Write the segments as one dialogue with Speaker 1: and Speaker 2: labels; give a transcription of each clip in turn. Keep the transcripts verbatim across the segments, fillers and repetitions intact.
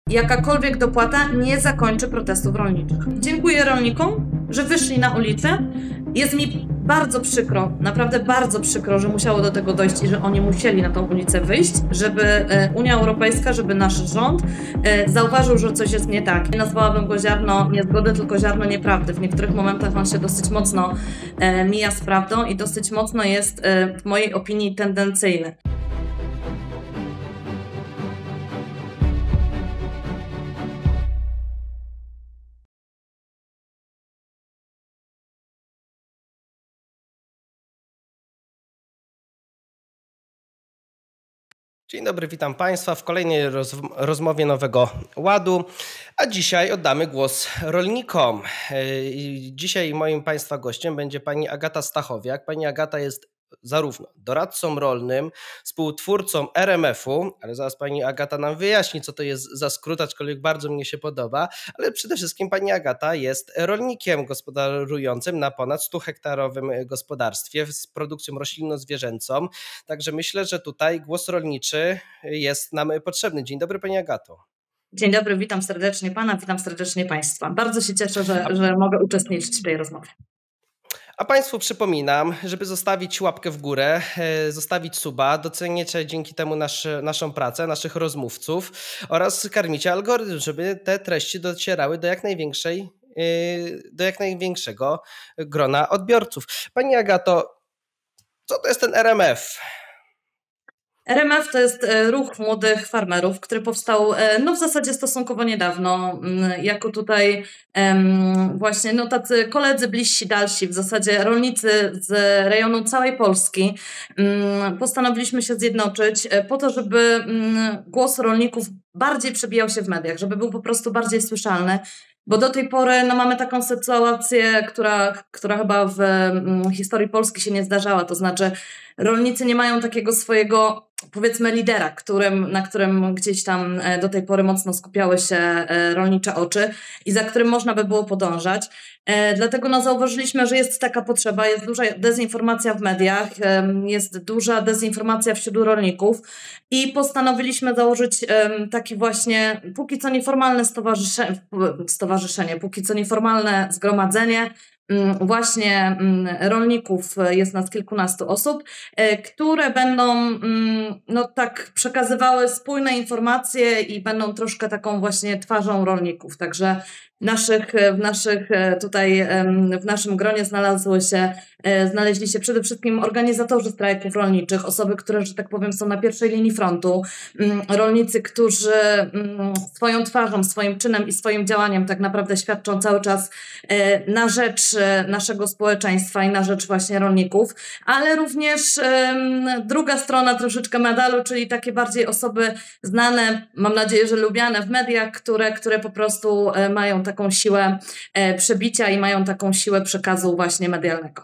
Speaker 1: jakakolwiek dopłata nie zakończy protestów rolniczych. Dziękuję rolnikom, że wyszli na ulicę. Jest mi bardzo przykro, naprawdę bardzo przykro, że musiało do tego dojść i że oni musieli na tą ulicę wyjść, żeby Unia Europejska, żeby nasz rząd zauważył, że coś jest nie tak. Nie nazwałabym go ziarno niezgody, tylko ziarno nieprawdy. W niektórych momentach on się dosyć mocno mija z prawdą i dosyć mocno jest w mojej opinii tendencyjny.
Speaker 2: Dzień dobry, witam Państwa w kolejnej roz rozmowie Nowego Ładu, a dzisiaj oddamy głos rolnikom. Dzisiaj moim Państwa gościem będzie pani Agata Stachowiak. Pani Agata jest zarówno doradcą rolnym, współtwórcą R M F-u, ale zaraz pani Agata nam wyjaśni, co to jest za skrót, aczkolwiek bardzo mnie się podoba, ale przede wszystkim pani Agata jest rolnikiem gospodarującym na ponad stuhektarowym gospodarstwie z produkcją roślinno-zwierzęcą, także myślę, że tutaj głos rolniczy jest nam potrzebny. Dzień dobry pani Agato.
Speaker 1: Dzień dobry, witam serdecznie pana, witam serdecznie państwa. Bardzo się cieszę, że, że mogę uczestniczyć w tej rozmowie.
Speaker 2: A Państwu przypominam, żeby zostawić łapkę w górę, zostawić suba, docenicie dzięki temu nasz, naszą pracę, naszych rozmówców oraz karmicie algorytm, żeby te treści docierały do jak największej, do jak największego grona odbiorców. Pani Agato, co to jest ten R M F?
Speaker 1: R M F to jest ruch młodych farmerów, który powstał no w zasadzie stosunkowo niedawno, jako tutaj um, właśnie no tacy koledzy bliżsi, dalsi, w zasadzie rolnicy z rejonu całej Polski. Um, postanowiliśmy się zjednoczyć po to, żeby um, głos rolników bardziej przebijał się w mediach, żeby był po prostu bardziej słyszalny. Bo do tej pory no, mamy taką sytuację, która, która chyba w um, historii Polski się nie zdarzała, to znaczy rolnicy nie mają takiego swojego, powiedzmy, lidera, którym, na którym gdzieś tam do tej pory mocno skupiały się rolnicze oczy i za którym można by było podążać. Dlatego no, zauważyliśmy, że jest taka potrzeba, jest duża dezinformacja w mediach, jest duża dezinformacja wśród rolników i postanowiliśmy założyć taki właśnie, póki co nieformalne stowarzyszenie, stowarzyszenie póki co nieformalne zgromadzenie, właśnie rolników, jest nas kilkunastu osób, które będą no tak przekazywały spójne informacje i będą troszkę taką właśnie twarzą rolników. Także naszych, w naszych tutaj, w naszym gronie znalazły się, znaleźli się przede wszystkim organizatorzy strajków rolniczych, osoby, które, że tak powiem, są na pierwszej linii frontu, rolnicy, którzy swoją twarzą, swoim czynem i swoim działaniem tak naprawdę świadczą cały czas na rzecz naszego społeczeństwa i na rzecz właśnie rolników, ale również druga strona troszeczkę medalu, czyli takie bardziej osoby znane, mam nadzieję, że lubiane w mediach, które, które po prostu mają taką siłę przebicia i mają taką siłę przekazu właśnie medialnego.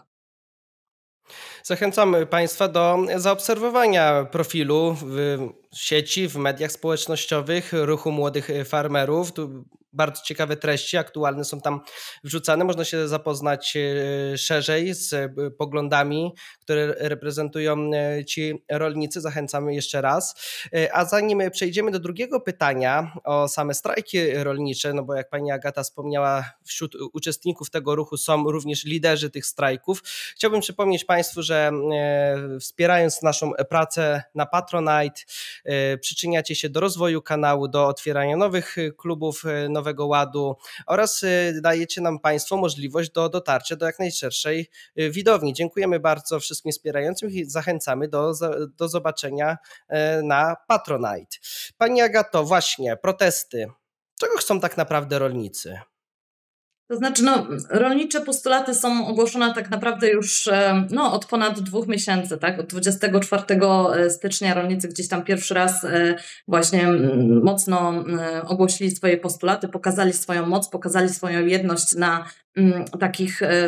Speaker 2: Zachęcamy Państwa do zaobserwowania profilu w sieci, w mediach społecznościowych ruchu młodych farmerów. Tu bardzo ciekawe treści aktualne są tam wrzucane. Można się zapoznać szerzej z poglądami, które reprezentują ci rolnicy. Zachęcamy jeszcze raz. A zanim przejdziemy do drugiego pytania o same strajki rolnicze, no bo jak pani Agata wspomniała, wśród uczestników tego ruchu są również liderzy tych strajków. Chciałbym przypomnieć Państwu, że wspierając naszą pracę na Patronite, przyczyniacie się do rozwoju kanału, do otwierania nowych klubów Nowego Ładu oraz dajecie nam Państwo możliwość do dotarcia do jak najszerszej widowni. Dziękujemy bardzo wszystkim wspierającym i zachęcamy do, do zobaczenia na Patronite. Pani Agato, właśnie protesty. Czego chcą tak naprawdę rolnicy?
Speaker 1: To znaczy, no, rolnicze postulaty są ogłoszone tak naprawdę już no, od ponad dwóch miesięcy, tak? Od dwudziestego czwartego stycznia rolnicy gdzieś tam pierwszy raz właśnie mocno ogłosili swoje postulaty, pokazali swoją moc, pokazali swoją jedność na takich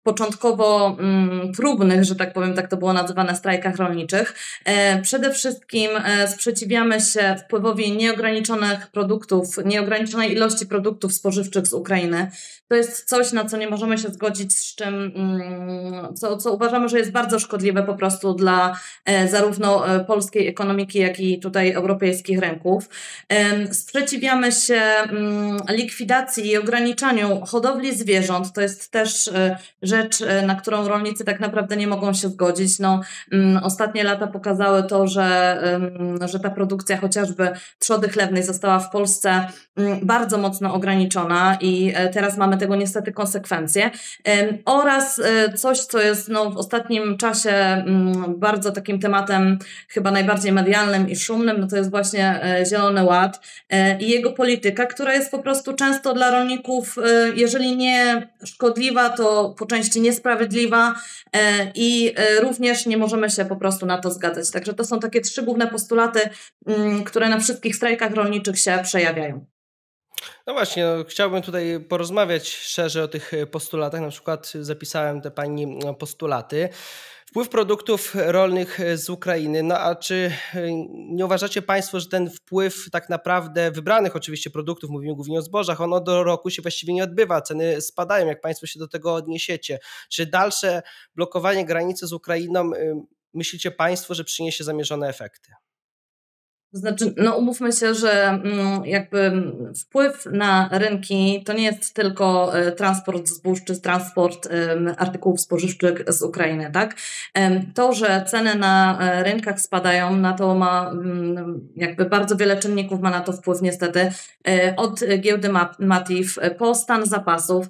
Speaker 1: początkowo mm, próbnych, że tak powiem, tak to było nazywane, strajkach rolniczych. E, przede wszystkim e, sprzeciwiamy się wpływowi nieograniczonych produktów, nieograniczonej ilości produktów spożywczych z Ukrainy. To jest coś, na co nie możemy się zgodzić, z czym, mm, co, co uważamy, że jest bardzo szkodliwe po prostu dla e, zarówno e, polskiej ekonomiki, jak i tutaj europejskich rynków. E, sprzeciwiamy się mm, likwidacji i ograniczaniu hodowli zwierząt. To jest też e, rzecz, e, na którą rolnicy tak naprawdę nie mogą się zgodzić. No, mm, ostatnie lata pokazały to, że, mm, że ta produkcja chociażby trzody chlewnej została w Polsce mm, bardzo mocno ograniczona i e, teraz mamy tego niestety konsekwencje. E, oraz e, coś, co jest no, w ostatnim czasie mm, bardzo takim tematem chyba najbardziej medialnym i szumnym, no to jest właśnie e, Zielony Ład e, i jego polityka, która jest po prostu często dla rolników, e, jeżeli nie szkodliwa, to po części niesprawiedliwa e, i e, również nie możemy się po prostu na to zgadzać. Także to są takie trzy główne postulaty, m, które na wszystkich strajkach rolniczych się przejawiają.
Speaker 2: No właśnie, no, chciałbym tutaj porozmawiać szerzej o tych postulatach. Na przykład zapisałem te pani postulaty. Wpływ produktów rolnych z Ukrainy. No a czy nie uważacie Państwo, że ten wpływ tak naprawdę wybranych oczywiście produktów, mówimy głównie o zbożach, ono do roku się właściwie nie odbywa, ceny spadają, jak Państwo się do tego odniesiecie? Czy dalsze blokowanie granicy z Ukrainą, myślicie Państwo, że przyniesie zamierzone efekty?
Speaker 1: To znaczy, no umówmy się, że jakby wpływ na rynki to nie jest tylko transport zbóż czy transport artykułów spożywczych z Ukrainy, tak? To, że ceny na rynkach spadają, na to ma jakby bardzo wiele czynników, ma na to wpływ niestety, od giełdy Matif po stan zapasów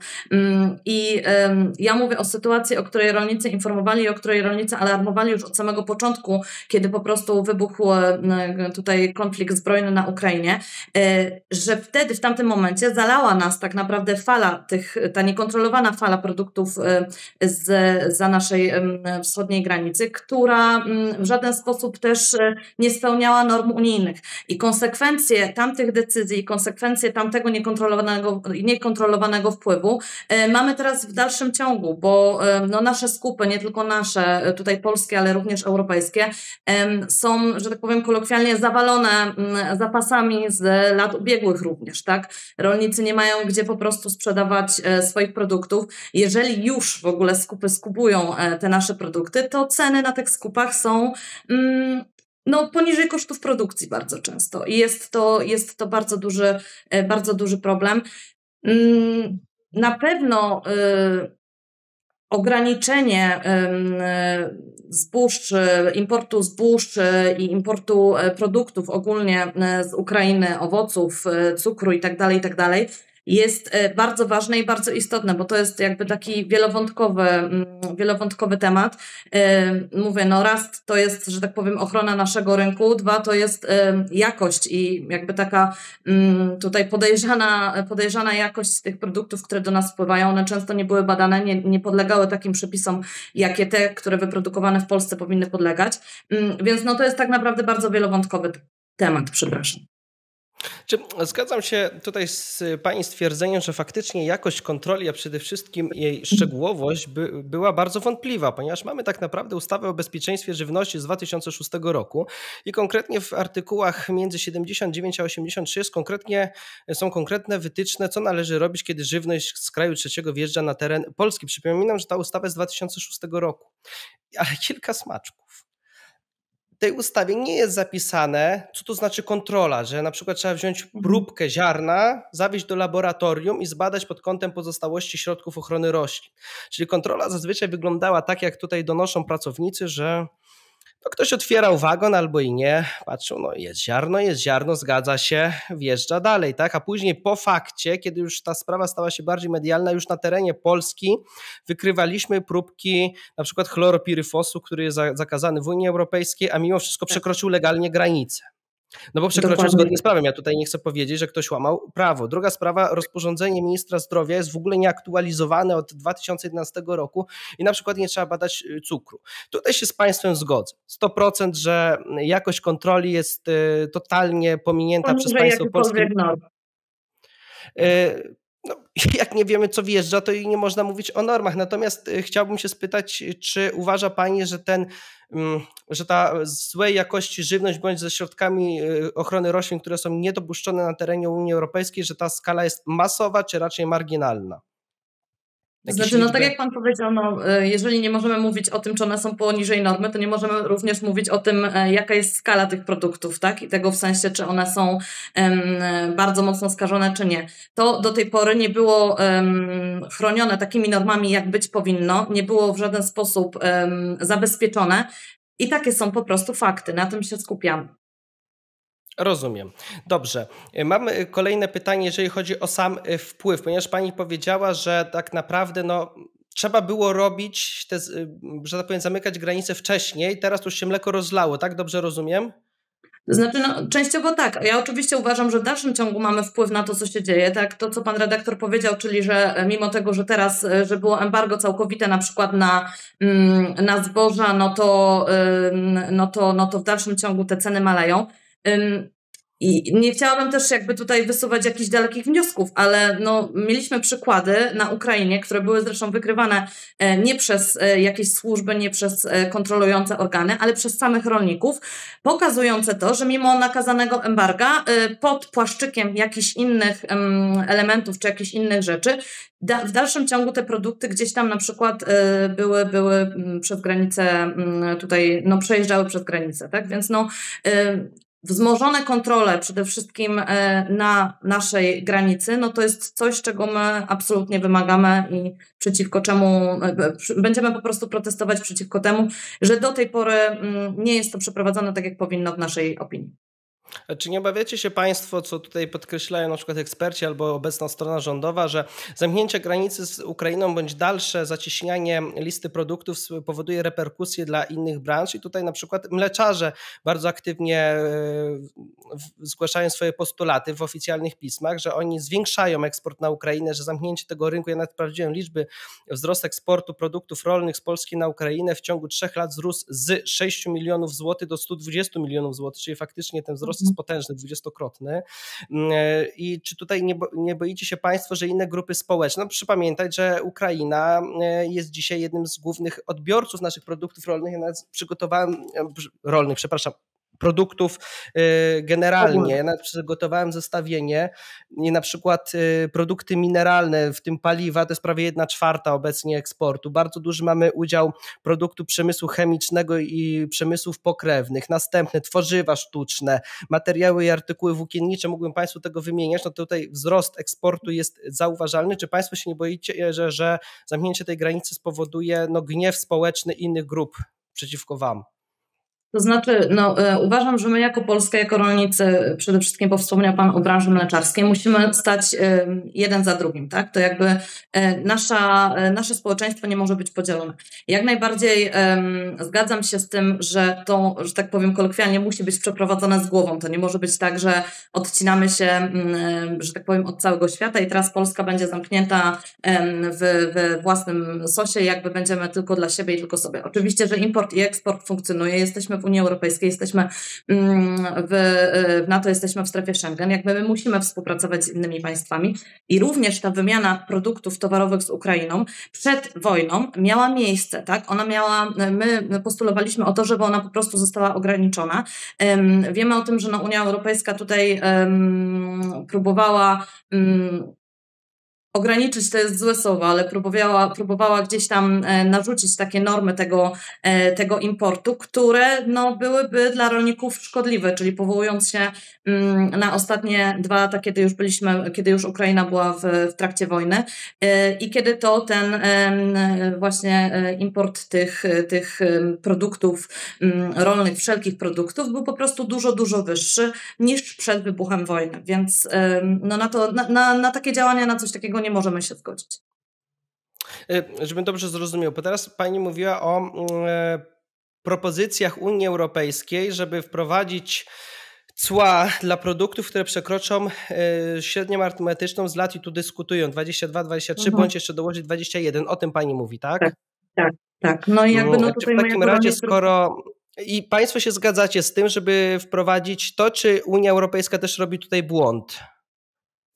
Speaker 1: i ja mówię o sytuacji, o której rolnicy informowali i o której rolnicy alarmowali już od samego początku, kiedy po prostu wybuchł tutaj tutaj konflikt zbrojny na Ukrainie, że wtedy, w tamtym momencie zalała nas tak naprawdę fala tych, ta niekontrolowana fala produktów z, za naszej wschodniej granicy, która w żaden sposób też nie spełniała norm unijnych. I konsekwencje tamtych decyzji, konsekwencje tamtego niekontrolowanego, niekontrolowanego wpływu mamy teraz w dalszym ciągu, bo no, nasze skupy, nie tylko nasze, tutaj polskie, ale również europejskie, są, że tak powiem kolokwialnie, zawalone zapasami z lat ubiegłych również, tak? Rolnicy nie mają gdzie po prostu sprzedawać swoich produktów. Jeżeli już w ogóle skupy skupują te nasze produkty, to ceny na tych skupach są no, poniżej kosztów produkcji bardzo często. I jest to, jest to bardzo duży, bardzo duży problem. Na pewno ograniczenie zbóż, importu zbóż i importu produktów ogólnie z Ukrainy, owoców, cukru i tak dalej, i tak dalej, jest bardzo ważne i bardzo istotne, bo to jest jakby taki wielowątkowy, wielowątkowy temat. Mówię, no raz to jest, że tak powiem, ochrona naszego rynku, dwa to jest jakość i jakby taka tutaj podejrzana, podejrzana jakość tych produktów, które do nas wpływają. One często nie były badane, nie, nie podlegały takim przepisom, jakie te, które wyprodukowane w Polsce powinny podlegać. Więc no to jest tak naprawdę bardzo wielowątkowy temat, przepraszam.
Speaker 2: Czy zgadzam się tutaj z Pani stwierdzeniem, że faktycznie jakość kontroli, a przede wszystkim jej szczegółowość by, była bardzo wątpliwa, ponieważ mamy tak naprawdę ustawę o bezpieczeństwie żywności z dwa tysiące szóstego roku i konkretnie w artykułach między siedemdziesiąt dziewięć a osiemdziesiąt trzy jest konkretnie, są konkretne wytyczne, co należy robić, kiedy żywność z kraju trzeciego wjeżdża na teren Polski. Przypominam, że ta ustawa jest z dwa tysiące szóstego roku, ale kilka smaczków. W tej ustawie nie jest zapisane, co to znaczy kontrola, że na przykład trzeba wziąć próbkę ziarna, zawieźć do laboratorium i zbadać pod kątem pozostałości środków ochrony roślin. Czyli kontrola zazwyczaj wyglądała tak, jak tutaj donoszą pracownicy, że no ktoś otwierał wagon albo i nie, patrzył, no jest ziarno, jest ziarno, zgadza się, wjeżdża dalej, tak? A później po fakcie, kiedy już ta sprawa stała się bardziej medialna, już na terenie Polski wykrywaliśmy próbki na przykład chloropiryfosu, który jest zakazany w Unii Europejskiej, a mimo wszystko przekroczył legalnie granicę. No bo przekroczył Dokładnie. Zgodnie z prawem. Ja tutaj nie chcę powiedzieć, że ktoś łamał prawo. Druga sprawa, rozporządzenie ministra zdrowia jest w ogóle nieaktualizowane od dwa tysiące jedenastego roku i na przykład nie trzeba badać cukru. Tutaj się z Państwem zgodzę. sto procent, że jakość kontroli jest totalnie pominięta przez państwo polskie. No, jak nie wiemy, co wjeżdża, to i nie można mówić o normach. Natomiast chciałbym się spytać, czy uważa pani, że ten, że ta złej jakości żywność bądź ze środkami ochrony roślin, które są niedopuszczone na terenie Unii Europejskiej, że ta skala jest masowa, czy raczej marginalna?
Speaker 1: To znaczy, no tak jak pan powiedział, no, jeżeli nie możemy mówić o tym, czy one są poniżej normy, to nie możemy również mówić o tym, jaka jest skala tych produktów, tak? I tego w sensie, czy one są um, bardzo mocno skażone, czy nie. To do tej pory nie było um, chronione takimi normami, jak być powinno, nie było w żaden sposób um, zabezpieczone i takie są po prostu fakty, na tym się skupiamy.
Speaker 2: Rozumiem. Dobrze. Mam kolejne pytanie, jeżeli chodzi o sam wpływ, ponieważ pani powiedziała, że tak naprawdę no, trzeba było robić, te, że tak powiem, zamykać granice wcześniej, teraz już się mleko rozlało, tak? Dobrze rozumiem?
Speaker 1: To znaczy, no, częściowo tak. Ja oczywiście uważam, że w dalszym ciągu mamy wpływ na to, co się dzieje. Tak, to, co pan redaktor powiedział, czyli że mimo tego, że teraz, że było embargo całkowite na przykład na, na zboża, no to, no to, no to w dalszym ciągu te ceny maleją. I nie chciałabym też jakby tutaj wysuwać jakichś dalekich wniosków, ale no, mieliśmy przykłady na Ukrainie, które były zresztą wykrywane nie przez jakieś służby, nie przez kontrolujące organy, ale przez samych rolników, pokazujące to, że mimo nakazanego embarga pod płaszczykiem jakichś innych elementów czy jakichś innych rzeczy, w dalszym ciągu te produkty gdzieś tam na przykład były, były przez granicę, tutaj no, przejeżdżały przez granicę, tak? Więc no wzmożone kontrole przede wszystkim na naszej granicy, no to jest coś, czego my absolutnie wymagamy i przeciwko czemu będziemy po prostu protestować przeciwko temu, że do tej pory nie jest to przeprowadzone tak, jak powinno w naszej opinii.
Speaker 2: A czy nie obawiacie się państwo, co tutaj podkreślają na przykład eksperci albo obecna strona rządowa, że zamknięcie granicy z Ukrainą bądź dalsze zacieśnianie listy produktów powoduje reperkusje dla innych branż i tutaj na przykład mleczarze bardzo aktywnie zgłaszają swoje postulaty w oficjalnych pismach, że oni zwiększają eksport na Ukrainę, że zamknięcie tego rynku, ja nawet sprawdziłem liczby, wzrost eksportu produktów rolnych z Polski na Ukrainę w ciągu trzech lat wzrósł z sześciu milionów złotych do stu dwudziestu milionów złotych, czyli faktycznie ten wzrost jest potężny, dwudziestokrotny. I czy tutaj nie, bo, nie boicie się państwo, że inne grupy społeczne, no, proszę pamiętać, że Ukraina jest dzisiaj jednym z głównych odbiorców naszych produktów rolnych, ja nawet przygotowałem, rolnych, przepraszam, produktów generalnie. Ja nawet przygotowałem zestawienie i na przykład produkty mineralne, w tym paliwa, to jest prawie jedna czwarta obecnie eksportu. Bardzo duży mamy udział produktu przemysłu chemicznego i przemysłów pokrewnych. Następne tworzywa sztuczne, materiały i artykuły włókiennicze, mógłbym państwu tego wymieniać. No tutaj wzrost eksportu jest zauważalny. Czy państwo się nie boicie, że, że zamknięcie tej granicy spowoduje no, gniew społeczny innych grup przeciwko wam?
Speaker 1: To znaczy, no, uważam, że my jako Polska, jako rolnicy, przede wszystkim, bo wspomniał pan o branży mleczarskiej, musimy stać jeden za drugim, tak? To jakby nasza, nasze społeczeństwo nie może być podzielone. Jak najbardziej um, zgadzam się z tym, że to, że tak powiem kolokwialnie, musi być przeprowadzone z głową. To nie może być tak, że odcinamy się, um, że tak powiem, od całego świata i teraz Polska będzie zamknięta um, w, w własnym sosie, jakby będziemy tylko dla siebie i tylko sobie. Oczywiście, że import i eksport funkcjonuje, jesteśmy w Unii Europejskiej, jesteśmy w, w NATO, jesteśmy w strefie Schengen, jakby my musimy współpracować z innymi państwami i również ta wymiana produktów towarowych z Ukrainą przed wojną miała miejsce, tak? Ona miała, my postulowaliśmy o to, żeby ona po prostu została ograniczona. Wiemy o tym, że no Unia Europejska tutaj um, próbowała um, ograniczyć, to jest złe słowo, ale próbowała, próbowała gdzieś tam narzucić takie normy tego, tego importu, które no, byłyby dla rolników szkodliwe, czyli powołując się na ostatnie dwa lata, kiedy już byliśmy, kiedy już Ukraina była w, w trakcie wojny i kiedy to ten właśnie import tych, tych produktów rolnych, wszelkich produktów był po prostu dużo, dużo wyższy niż przed wybuchem wojny, więc no, na, to, na, na, na takie działania, na coś takiego nie możemy się zgodzić.
Speaker 2: Żebym dobrze zrozumiał, bo teraz pani mówiła o e, propozycjach Unii Europejskiej, żeby wprowadzić cła dla produktów, które przekroczą e, średnią arytmetyczną z lat i tu dyskutują dwadzieścia dwa, dwadzieścia trzy, mhm. bądź jeszcze dołożyć dwadzieścia jeden. O tym pani mówi, tak?
Speaker 1: Tak, tak, tak. No i jakby no tutaj
Speaker 2: w takim razie, skoro... I państwo się zgadzacie z tym, żeby wprowadzić to, czy Unia Europejska też robi tutaj błąd?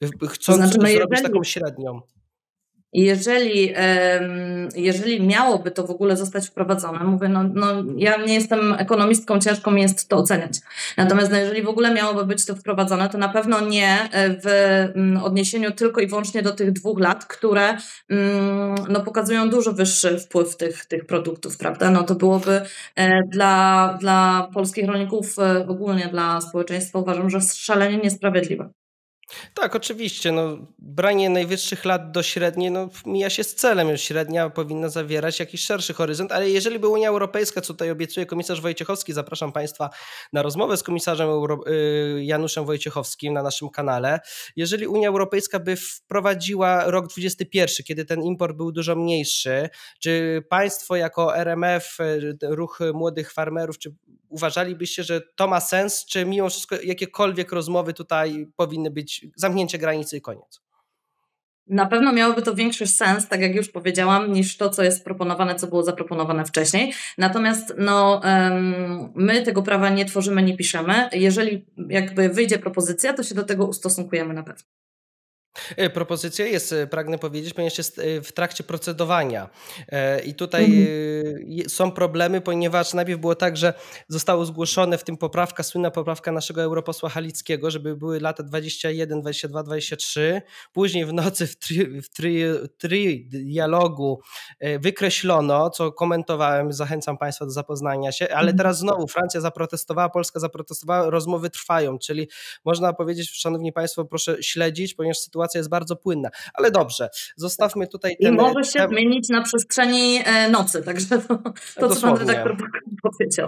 Speaker 2: chcąc
Speaker 1: To znaczy, no
Speaker 2: zrobić
Speaker 1: jeżeli...
Speaker 2: taką średnią.
Speaker 1: Jeżeli, jeżeli miałoby to w ogóle zostać wprowadzone, mówię, no, no ja nie jestem ekonomistką, ciężko mi jest to oceniać. Natomiast no, jeżeli w ogóle miałoby być to wprowadzone, to na pewno nie w odniesieniu tylko i wyłącznie do tych dwóch lat, które no, pokazują dużo wyższy wpływ tych, tych produktów, prawda? No to byłoby dla, dla polskich rolników, ogólnie dla społeczeństwa, uważam, że szalenie niesprawiedliwe.
Speaker 2: Tak, oczywiście. No, branie najwyższych lat do średniej no, mija się z celem. Średnia powinna zawierać jakiś szerszy horyzont, ale jeżeli by Unia Europejska, co tutaj obiecuje komisarz Wojciechowski, zapraszam Państwa na rozmowę z komisarzem Euro- Januszem Wojciechowskim na naszym kanale, jeżeli Unia Europejska by wprowadziła rok dwudziesty pierwszy, kiedy ten import był dużo mniejszy, czy Państwo jako R M F, Ruch Młodych Farmerów, czy uważalibyście, że to ma sens, czy mimo wszystko jakiekolwiek rozmowy tutaj powinny być zamknięcie granicy i koniec?
Speaker 1: Na pewno miałoby to większy sens, tak jak już powiedziałam, niż to, co jest proponowane, co było zaproponowane wcześniej. Natomiast no, my tego prawa nie tworzymy, nie piszemy. Jeżeli jakby wyjdzie propozycja, to się do tego ustosunkujemy na pewno.
Speaker 2: Propozycja jest, pragnę powiedzieć, ponieważ jest w trakcie procedowania i tutaj mhm. są problemy, ponieważ najpierw było tak, że zostało zgłoszone w tym poprawka, słynna poprawka naszego europosła Halickiego, żeby były lata dwadzieścia jeden, dwadzieścia dwa, dwadzieścia trzy, później w nocy w, tri, w tri, tri dialogu wykreślono, co komentowałem, zachęcam Państwa do zapoznania się, ale mhm. teraz znowu Francja zaprotestowała, Polska zaprotestowała, rozmowy trwają, czyli można powiedzieć, szanowni Państwo, proszę śledzić, ponieważ sytuacja Sytuacja jest bardzo płynna, ale dobrze, zostawmy tutaj ten...
Speaker 1: I może się tem... zmienić na przestrzeni nocy, także to, to co pan redaktor powiedział.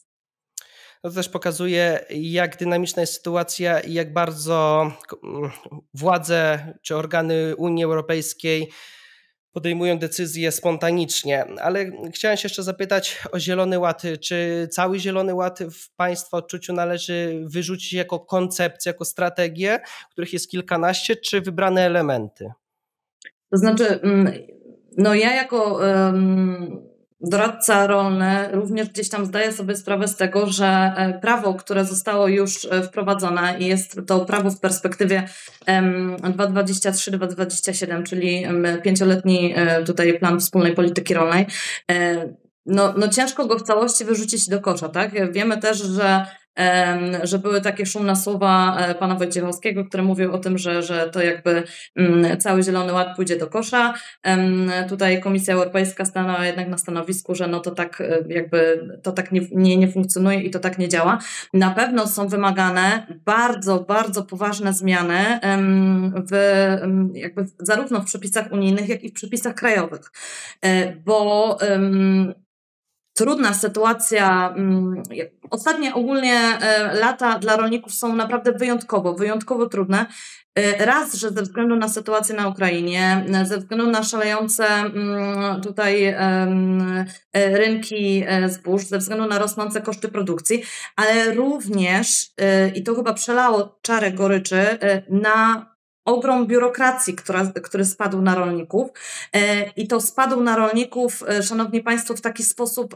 Speaker 2: To też pokazuje, jak dynamiczna jest sytuacja i jak bardzo władze czy organy Unii Europejskiej podejmują decyzje spontanicznie, ale chciałem się jeszcze zapytać o Zielony Ład. Czy cały Zielony Ład w Państwa odczuciu należy wyrzucić jako koncepcję, jako strategię, których jest kilkanaście, czy wybrane elementy?
Speaker 1: To znaczy, no ja jako um, doradca rolny również gdzieś tam zdaję sobie sprawę z tego, że prawo, które zostało już wprowadzone i jest to prawo w perspektywie dwa tysiące dwudziesty trzeci do dwa tysiące dwudziestego siódmego, czyli pięcioletni tutaj plan wspólnej polityki rolnej, no, no ciężko go w całości wyrzucić do kosza, tak? Wiemy też, że że były takie szumne słowa pana Wojciechowskiego, który mówił o tym, że, że to jakby cały Zielony Ład pójdzie do kosza. Tutaj Komisja Europejska stanęła jednak na stanowisku, że no to tak jakby to tak nie, nie, nie funkcjonuje i to tak nie działa. Na pewno są wymagane bardzo, bardzo poważne zmiany w, jakby zarówno w przepisach unijnych, jak i w przepisach krajowych, bo trudna sytuacja. Ostatnie ogólnie lata dla rolników są naprawdę wyjątkowo, wyjątkowo trudne. Raz, że ze względu na sytuację na Ukrainie, ze względu na szalejące tutaj rynki zbóż, ze względu na rosnące koszty produkcji, ale również, i to chyba przelało czarę goryczy, na ogrom biurokracji, która, który spadł na rolników i to spadł na rolników, szanowni Państwo, w taki sposób,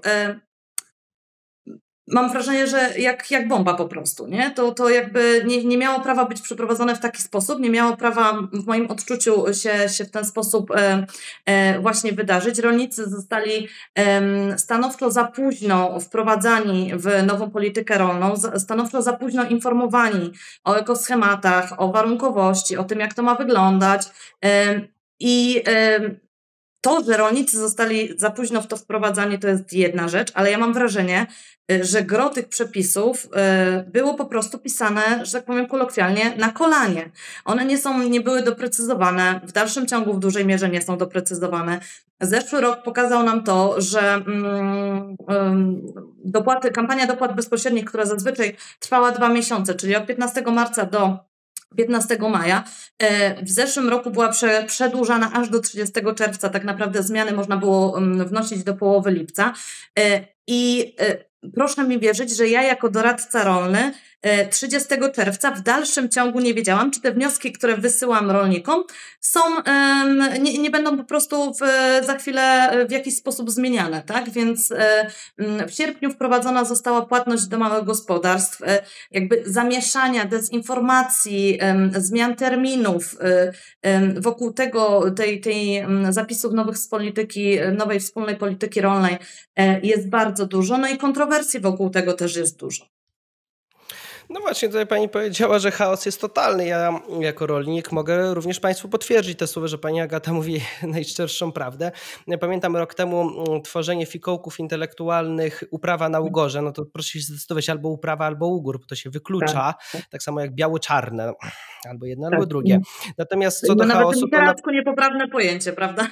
Speaker 1: mam wrażenie, że jak, jak bomba po prostu, nie? To, to jakby nie, nie miało prawa być przeprowadzone w taki sposób, nie miało prawa w moim odczuciu się, się w ten sposób e, e, właśnie wydarzyć. Rolnicy zostali e, stanowczo za późno wprowadzani w nową politykę rolną, stanowczo za późno informowani o ekoschematach, o warunkowości, o tym, jak to ma wyglądać e, i e, to, że rolnicy zostali za późno w to wprowadzani, to jest jedna rzecz, ale ja mam wrażenie, że gro tych przepisów było po prostu pisane, że tak powiem kolokwialnie, na kolanie. One nie są, nie były doprecyzowane, w dalszym ciągu w dużej mierze nie są doprecyzowane. Zeszły rok pokazał nam to, że um, um, dopłaty, kampania dopłat bezpośrednich, która zazwyczaj trwała dwa miesiące, czyli od piętnastego marca do piętnastego maja. W zeszłym roku była prze, przedłużana aż do trzydziestego czerwca. Tak naprawdę zmiany można było wnosić do połowy lipca. I proszę mi wierzyć, że ja jako doradca rolny trzydziestego czerwca. W dalszym ciągu nie wiedziałam, czy te wnioski, które wysyłam rolnikom, są, nie, nie będą po prostu w, za chwilę w jakiś sposób zmieniane, tak? Więc w sierpniu wprowadzona została płatność do małych gospodarstw, jakby zamieszania, dezinformacji, zmian terminów wokół tego, tej, tej zapisów nowych z polityki, nowej wspólnej polityki rolnej jest bardzo dużo, no i kontrowersji wokół tego też jest dużo.
Speaker 2: No właśnie, tutaj pani powiedziała, że chaos jest totalny. Ja jako rolnik mogę również państwu potwierdzić te słowa, że pani Agata mówi najszczerszą prawdę. Ja pamiętam rok temu tworzenie fikołków intelektualnych, uprawa na ugorze, no to proszę się zdecydować albo uprawa, albo ugór, bo to się wyklucza, tak, tak samo jak biało-czarne, albo jedno, tak, albo drugie. Natomiast co do
Speaker 1: nawet
Speaker 2: chaosu...
Speaker 1: Nawet w literacku niepoprawne pojęcie, prawda?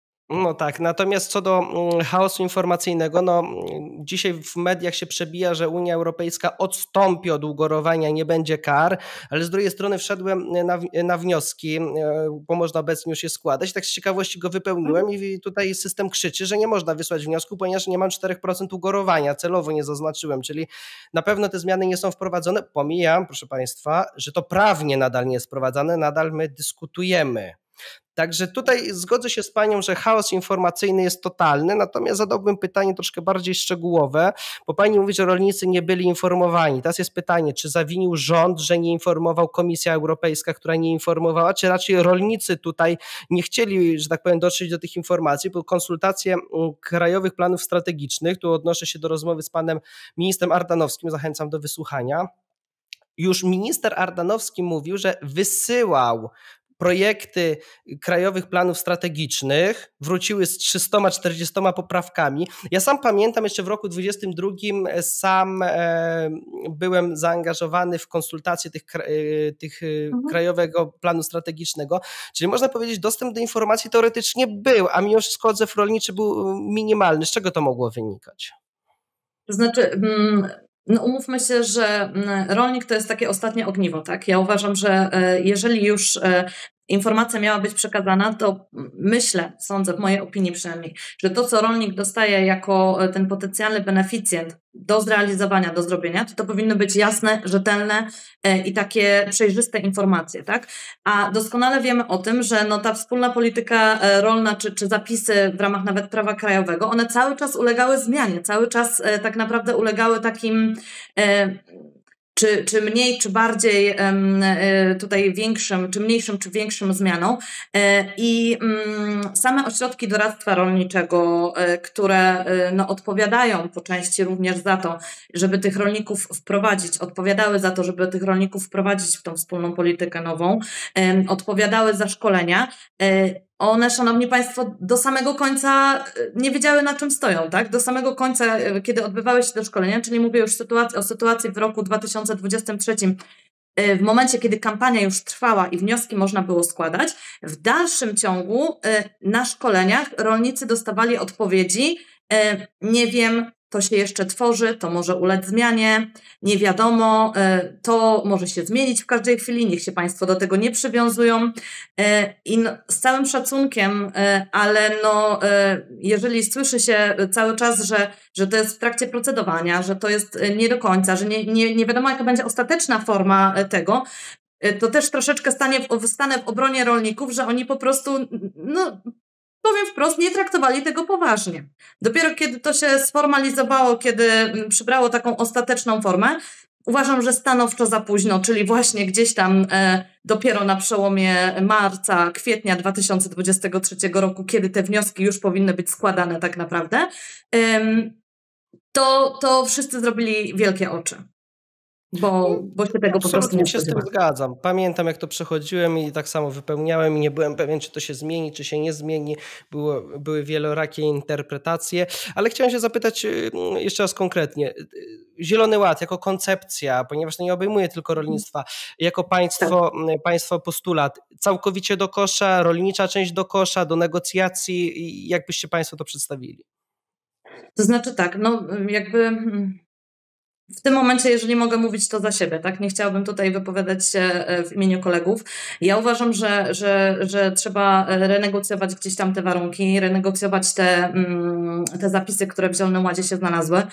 Speaker 2: No tak, natomiast co do chaosu informacyjnego, no dzisiaj w mediach się przebija, że Unia Europejska odstąpi od ugorowania, nie będzie kar, ale z drugiej strony wszedłem na, na wnioski, bo można obecnie już je składać, tak z ciekawości go wypełniłem i tutaj system krzyczy, że nie można wysłać wniosku, ponieważ nie mam cztery procent ugorowania, celowo nie zaznaczyłem, czyli na pewno te zmiany nie są wprowadzone, pomijam, proszę państwa, że to prawnie nadal nie jest wprowadzane, nadal my dyskutujemy. Także tutaj zgodzę się z panią, że chaos informacyjny jest totalny, natomiast zadałbym pytanie troszkę bardziej szczegółowe, bo pani mówi, że rolnicy nie byli informowani. Teraz jest pytanie, czy zawinił rząd, że nie informował Komisja Europejska, która nie informowała, czy raczej rolnicy tutaj nie chcieli, że tak powiem, dotrzeć do tych informacji, bo konsultacje krajowych planów strategicznych, tu odnoszę się do rozmowy z panem ministrem Ardanowskim, zachęcam do wysłuchania. Już minister Ardanowski mówił, że wysyłał projekty krajowych planów strategicznych, wróciły z trzysta czterdzieści poprawkami. Ja sam pamiętam, jeszcze w roku dwudziestym drugim sam e, byłem zaangażowany w konsultacje tych, tych mhm. krajowego planu strategicznego, czyli można powiedzieć, dostęp do informacji teoretycznie był, a mimo wszystko odzew rolniczy był minimalny. Z czego to mogło wynikać?
Speaker 1: To znaczy... Hmm... No umówmy się, że rolnik to jest takie ostatnie ogniwo, tak? Ja uważam, że jeżeli już informacja miała być przekazana, to myślę, sądzę, w mojej opinii przynajmniej, że to, co rolnik dostaje jako ten potencjalny beneficjent do zrealizowania, do zrobienia, to to powinny być jasne, rzetelne i takie przejrzyste informacje, tak? A doskonale wiemy o tym, że no ta wspólna polityka rolna, czy, czy zapisy w ramach nawet prawa krajowego, one cały czas ulegały zmianie, cały czas tak naprawdę ulegały takim... Czy, czy mniej, czy bardziej tutaj większym, czy mniejszym, czy większym zmianą. I same ośrodki doradztwa rolniczego, które no, odpowiadają po części również za to, żeby tych rolników wprowadzić, odpowiadały za to, żeby tych rolników wprowadzić w tą wspólną politykę nową, odpowiadały za szkolenia. One, szanowni państwo, do samego końca nie wiedziały, na czym stoją, tak? Do samego końca, kiedy odbywały się te szkolenia, czyli mówię już sytuacji, o sytuacji w roku dwa tysiące dwudziestym trzecim, w momencie, kiedy kampania już trwała i wnioski można było składać, w dalszym ciągu na szkoleniach rolnicy dostawali odpowiedzi, nie wiem, to się jeszcze tworzy, to może ulec zmianie, nie wiadomo, to może się zmienić w każdej chwili, niech się państwo do tego nie przywiązują. I no, z całym szacunkiem, ale no, jeżeli słyszy się cały czas, że, że to jest w trakcie procedowania, że to jest nie do końca, że nie, nie, nie wiadomo, jaka będzie ostateczna forma tego, to też troszeczkę stanie w, stanę w obronie rolników, że oni po prostu, no, powiem wprost, nie traktowali tego poważnie. Dopiero kiedy to się sformalizowało, kiedy przybrało taką ostateczną formę, uważam, że stanowczo za późno, czyli właśnie gdzieś tam e, dopiero na przełomie marca, kwietnia dwa tysiące dwudziestego trzeciego roku, kiedy te wnioski już powinny być składane tak naprawdę, ym, to, to wszyscy zrobili wielkie oczy. Bo, bo się tego po prostu nie
Speaker 2: się z tym zgadzam. Pamiętam, jak to przechodziłem i tak samo wypełniałem i nie byłem pewien, czy to się zmieni, czy się nie zmieni. Było, były wielorakie interpretacje, ale chciałem się zapytać jeszcze raz konkretnie. Zielony Ład jako koncepcja, ponieważ to nie obejmuje tylko rolnictwa, jako państwo, tak. państwo postulat, całkowicie do kosza, rolnicza część do kosza, do negocjacji. Jak byście państwo to przedstawili?
Speaker 1: To znaczy tak, no jakby... W tym momencie, jeżeli mogę mówić to za siebie, tak? Nie chciałabym tutaj wypowiadać się w imieniu kolegów. Ja uważam, że, że, że trzeba renegocjować gdzieś tam te warunki, renegocjować te, te zapisy, które w Zielonym Ładzie się znalazły.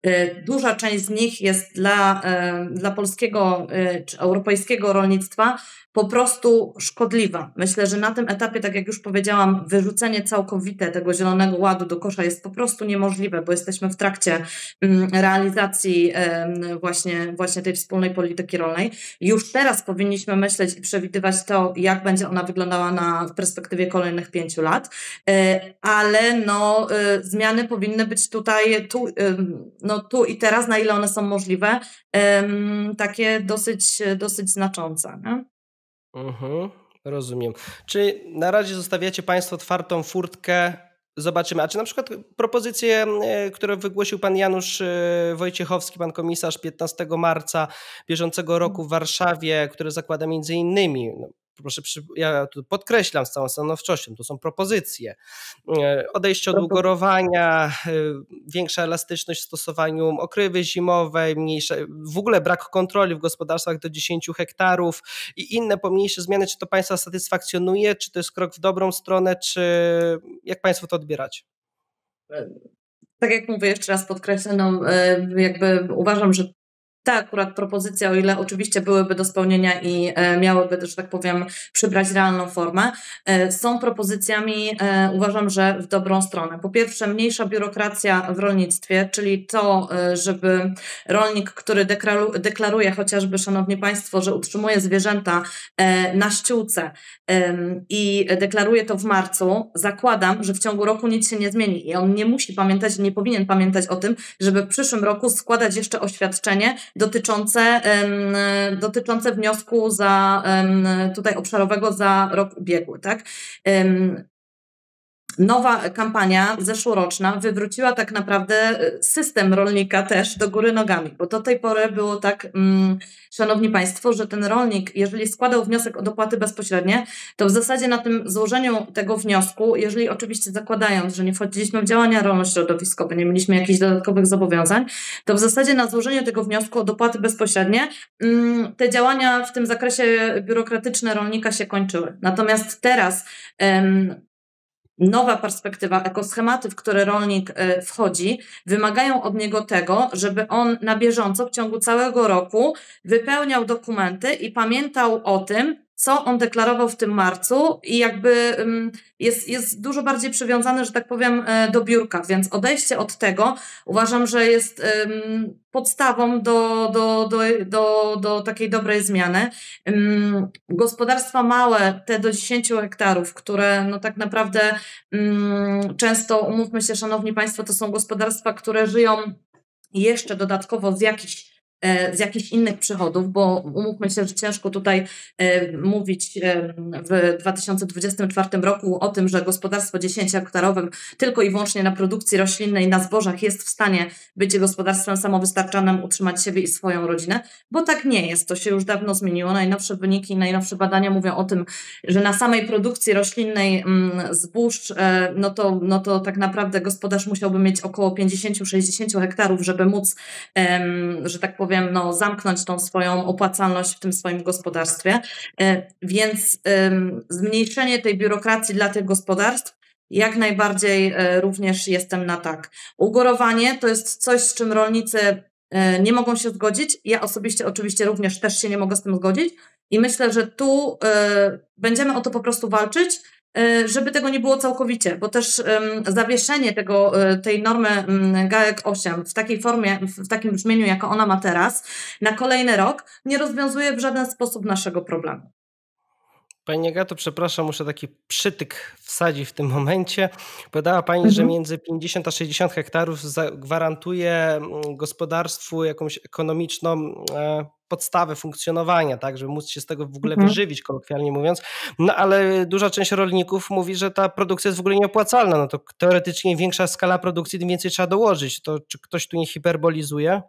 Speaker 1: duża część z nich jest dla, dla polskiego czy europejskiego rolnictwa po prostu szkodliwa. Myślę, że na tym etapie, tak jak już powiedziałam, wyrzucenie całkowite tego Zielonego Ładu do kosza jest po prostu niemożliwe, bo jesteśmy w trakcie realizacji właśnie, właśnie tej wspólnej polityki rolnej. Już teraz powinniśmy myśleć i przewidywać to, jak będzie ona wyglądała na, w perspektywie kolejnych pięciu lat, ale no, zmiany powinny być tutaj tu, no, tu i teraz, na ile one są możliwe, takie dosyć, dosyć znaczące. Nie?
Speaker 2: Mhm, rozumiem. Czy na razie zostawiacie Państwo otwartą furtkę? Zobaczymy. A czy na przykład propozycje, które wygłosił pan Janusz Wojciechowski, pan komisarz piętnastego marca bieżącego roku w Warszawie, które zakłada między innymi, no, proszę, ja tu podkreślam z całą stanowczością, to są propozycje. Odejście od ugorowania, większa elastyczność w stosowaniu okrywy zimowej, mniejsze, w ogóle brak kontroli w gospodarstwach do dziesięciu hektarów i inne pomniejsze zmiany. Czy to Państwa satysfakcjonuje? Czy to jest krok w dobrą stronę? Czy jak Państwo to odbieracie?
Speaker 1: Tak jak mówię, jeszcze raz podkreślę, no, jakby uważam, że ta akurat propozycja, o ile oczywiście byłyby do spełnienia i e, miałyby, że tak powiem, przybrać realną formę, e, są propozycjami, e, uważam, że w dobrą stronę. Po pierwsze, mniejsza biurokracja w rolnictwie, czyli to, e, żeby rolnik, który deklaru, deklaruje chociażby, szanowni państwo, że utrzymuje zwierzęta e, na ściółce e, i deklaruje to w marcu, zakładam, że w ciągu roku nic się nie zmieni i on nie musi pamiętać, nie powinien pamiętać o tym, żeby w przyszłym roku składać jeszcze oświadczenie dotyczące, dotyczące wniosku za, tutaj obszarowego za rok ubiegły, tak? Nowa kampania zeszłoroczna wywróciła tak naprawdę system rolnika też do góry nogami, bo do tej pory było tak, mm, szanowni państwo, że ten rolnik, jeżeli składał wniosek o dopłaty bezpośrednie, to w zasadzie na tym złożeniu tego wniosku, jeżeli oczywiście zakładając, że nie wchodziliśmy w działania rolno-środowiskowe, nie mieliśmy jakichś dodatkowych zobowiązań, to w zasadzie na złożeniu tego wniosku o dopłaty bezpośrednie mm, te działania w tym zakresie biurokratyczne rolnika się kończyły. Natomiast teraz em, nowa perspektywa, ekoschematy, w które rolnik wchodzi, wymagają od niego tego, żeby on na bieżąco w ciągu całego roku wypełniał dokumenty i pamiętał o tym, co on deklarował w tym marcu i jakby jest, jest dużo bardziej przywiązany, że tak powiem, do biurka, więc odejście od tego uważam, że jest podstawą do, do, do, do, do takiej dobrej zmiany. Gospodarstwa małe, te do dziesięciu hektarów, które no tak naprawdę często, umówmy się, szanowni państwo, to są gospodarstwa, które żyją jeszcze dodatkowo z jakichś z jakichś innych przychodów, bo umówmy się, że ciężko tutaj e, mówić e, w dwa tysiące dwudziestym czwartym roku o tym, że gospodarstwo dziesięciohektarowym tylko i wyłącznie na produkcji roślinnej, na zbożach jest w stanie być gospodarstwem samowystarczalnym, utrzymać siebie i swoją rodzinę, bo tak nie jest. To się już dawno zmieniło. Najnowsze wyniki, najnowsze badania mówią o tym, że na samej produkcji roślinnej m, zbóż, e, no, to, no to tak naprawdę gospodarz musiałby mieć około pięćdziesiąt do sześćdziesięciu hektarów, żeby móc, e, że tak powiem, powiem, no, zamknąć tą swoją opłacalność w tym swoim gospodarstwie. Więc zmniejszenie tej biurokracji dla tych gospodarstw jak najbardziej również jestem na tak. Ugorowanie to jest coś, z czym rolnicy nie mogą się zgodzić. Ja osobiście oczywiście również też się nie mogę z tym zgodzić i myślę, że tu będziemy o to po prostu walczyć, żeby tego nie było całkowicie, bo też um, zawieszenie tego, tej normy um, GAEK osiem w takiej formie, w takim brzmieniu, jako ona ma teraz, na kolejny rok nie rozwiązuje w żaden sposób naszego problemu.
Speaker 2: Pani Agato, przepraszam, muszę taki przytyk wsadzić w tym momencie. Podała Pani, mhm. że między pięćdziesiąt a sześćdziesiąt hektarów gwarantuje gospodarstwu jakąś ekonomiczną e, podstawę funkcjonowania, tak, żeby móc się z tego w ogóle mhm. wyżywić, kolokwialnie mówiąc. No ale duża część rolników mówi, że ta produkcja jest w ogóle nieopłacalna. No to teoretycznie im większa skala produkcji, tym więcej trzeba dołożyć. To czy ktoś tu nie hiperbolizuje?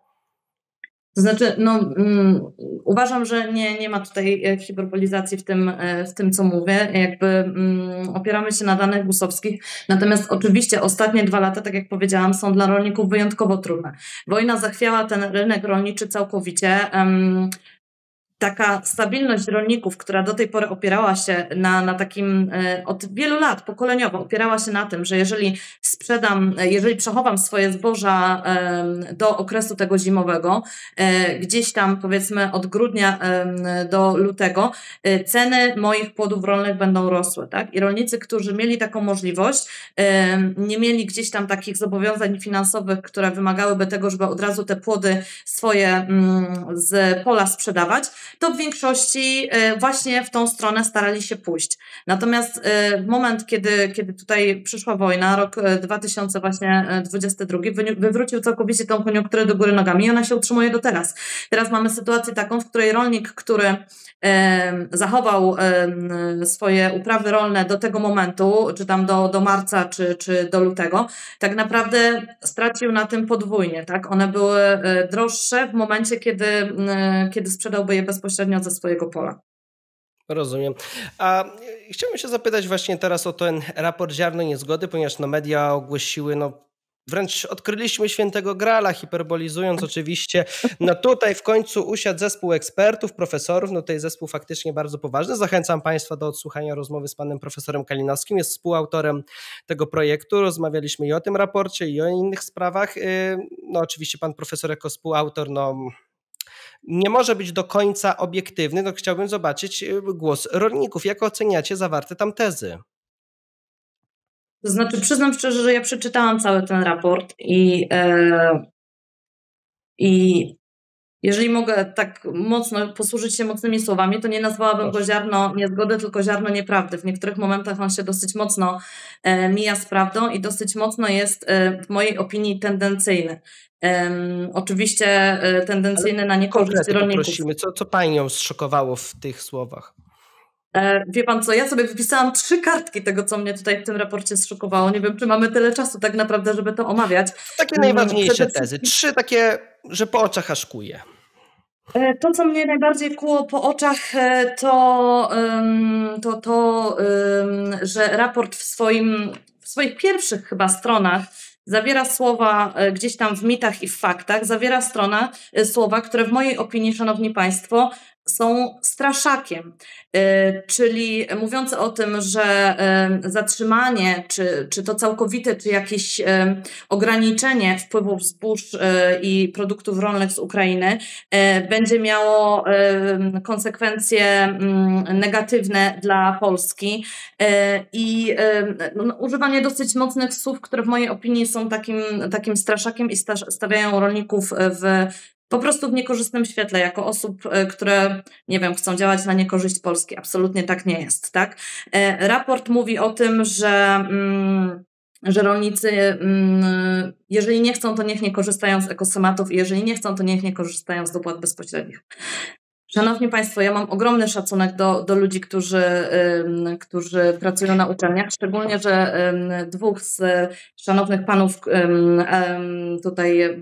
Speaker 1: To znaczy, no, um, uważam, że nie, nie ma tutaj hiperbolizacji w tym, w tym, co mówię. Jakby um, opieramy się na danych gusowskich. Natomiast oczywiście ostatnie dwa lata, tak jak powiedziałam, są dla rolników wyjątkowo trudne. Wojna zachwiała ten rynek rolniczy całkowicie. Um, taka stabilność rolników, która do tej pory opierała się na, na takim, od wielu lat pokoleniowo opierała się na tym, że jeżeli sprzedam, jeżeli przechowam swoje zboża do okresu tego zimowego, gdzieś tam powiedzmy od grudnia do lutego, ceny moich płodów rolnych będą rosły, tak? I rolnicy, którzy mieli taką możliwość, nie mieli gdzieś tam takich zobowiązań finansowych, które wymagałyby tego, żeby od razu te płody swoje z pola sprzedawać, to w większości właśnie w tą stronę starali się pójść. Natomiast w moment, kiedy, kiedy tutaj przyszła wojna, rok dwa tysiące dwudziesty drugi, wywrócił całkowicie tą koniunkturę do góry nogami i ona się utrzymuje do teraz. Teraz mamy sytuację taką, w której rolnik, który zachował swoje uprawy rolne do tego momentu, czy tam do, do marca, czy, czy do lutego, tak naprawdę stracił na tym podwójnie, tak? One były droższe w momencie, kiedy, kiedy sprzedałby je bezpośrednio ze swojego pola.
Speaker 2: Rozumiem. A chciałbym się zapytać właśnie teraz o ten raport Ziarno Niezgody, ponieważ no media ogłosiły, no wręcz odkryliśmy świętego grala, hiperbolizując oczywiście. No tutaj w końcu usiadł zespół ekspertów, profesorów, no tutaj zespół faktycznie bardzo poważny. Zachęcam Państwa do odsłuchania rozmowy z panem profesorem Kalinowskim, jest współautorem tego projektu. Rozmawialiśmy i o tym raporcie, i o innych sprawach. No oczywiście pan profesor jako współautor, no nie może być do końca obiektywny, no chciałbym zobaczyć głos rolników. Jak oceniacie zawarte tam tezy?
Speaker 1: To znaczy, przyznam szczerze, że ja przeczytałam cały ten raport i, e, i jeżeli mogę tak mocno posłużyć się mocnymi słowami, to nie nazwałabym go ziarno niezgody, tylko ziarno nieprawdy. W niektórych momentach on się dosyć mocno e, mija z prawdą i dosyć mocno jest e, w mojej opinii tendencyjny. Um, oczywiście e, tendencyjny na niekorzyść rolników.
Speaker 2: Poprosimy. Co, co Panią zszokowało w tych słowach?
Speaker 1: E, wie Pan co, ja sobie wypisałam trzy kartki tego, co mnie tutaj w tym raporcie zszokowało. Nie wiem, czy mamy tyle czasu tak naprawdę, żeby to omawiać.
Speaker 2: Takie najważniejsze tezy. Trzy takie, że po oczach aż kuje.
Speaker 1: To, co mnie najbardziej kuło po oczach, to, to, to że raport w, swoim, w swoich pierwszych chyba stronach zawiera słowa gdzieś tam w mitach i w faktach, zawiera strona, słowa, które w mojej opinii, szanowni państwo, są straszakiem, czyli mówiące o tym, że zatrzymanie, czy, czy to całkowite, czy jakieś ograniczenie wpływów zbóż i produktów rolnych z Ukrainy będzie miało konsekwencje negatywne dla Polski i no, używanie dosyć mocnych słów, które w mojej opinii są takim, takim straszakiem i stawiają rolników w po prostu w niekorzystnym świetle, jako osób, które, nie wiem, chcą działać na niekorzyść Polski. Absolutnie tak nie jest, tak? Raport mówi o tym, że, że rolnicy, jeżeli nie chcą, to niech nie korzystają z ekoschematów i jeżeli nie chcą, to niech nie korzystają z dopłat bezpośrednich. Szanowni Państwo, ja mam ogromny szacunek do, do ludzi, którzy, którzy pracują na uczelniach, szczególnie, że dwóch z szanownych panów tutaj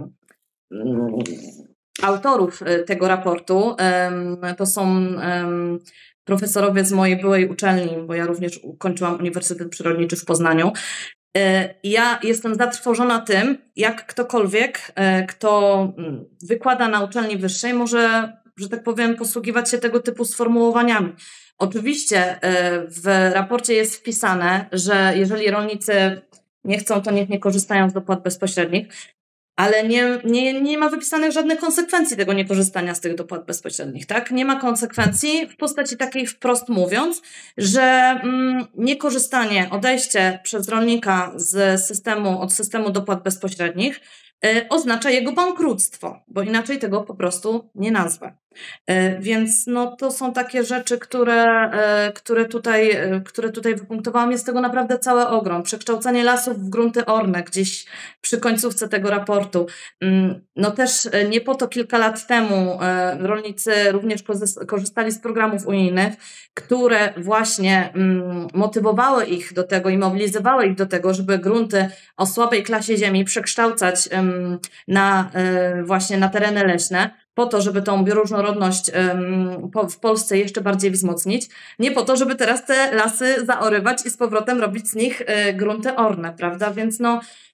Speaker 1: autorów tego raportu to są profesorowie z mojej byłej uczelni, bo ja również ukończyłam Uniwersytet Przyrodniczy w Poznaniu. Ja jestem zatrwożona tym, jak ktokolwiek, kto wykłada na uczelni wyższej, może, że tak powiem, posługiwać się tego typu sformułowaniami. Oczywiście w raporcie jest wpisane, że jeżeli rolnicy nie chcą, to niech nie korzystają z dopłat bezpośrednich, ale nie, nie, nie ma wypisanych żadnych konsekwencji tego niekorzystania z tych dopłat bezpośrednich, tak? Nie ma konsekwencji w postaci takiej wprost mówiąc, że mm, niekorzystanie, odejście przez rolnika z systemu, od systemu dopłat bezpośrednich y, oznacza jego bankructwo, bo inaczej tego po prostu nie nazwę. Y, więc no, to są takie rzeczy, które, y, które, tutaj, y, które tutaj wypunktowałam. Jest tego naprawdę cały ogrom. Przekształcanie lasów w grunty orne gdzieś przy końcówce tego raportu. No też nie po to kilka lat temu rolnicy również korzystali z programów unijnych, które właśnie motywowały ich do tego i mobilizowały ich do tego, żeby grunty o słabej klasie ziemi przekształcać na właśnie na tereny leśne, po to, żeby tą bioróżnorodność w Polsce jeszcze bardziej wzmocnić, nie po to, żeby teraz te lasy zaorywać i z powrotem robić z nich grunty orne, prawda? Więc no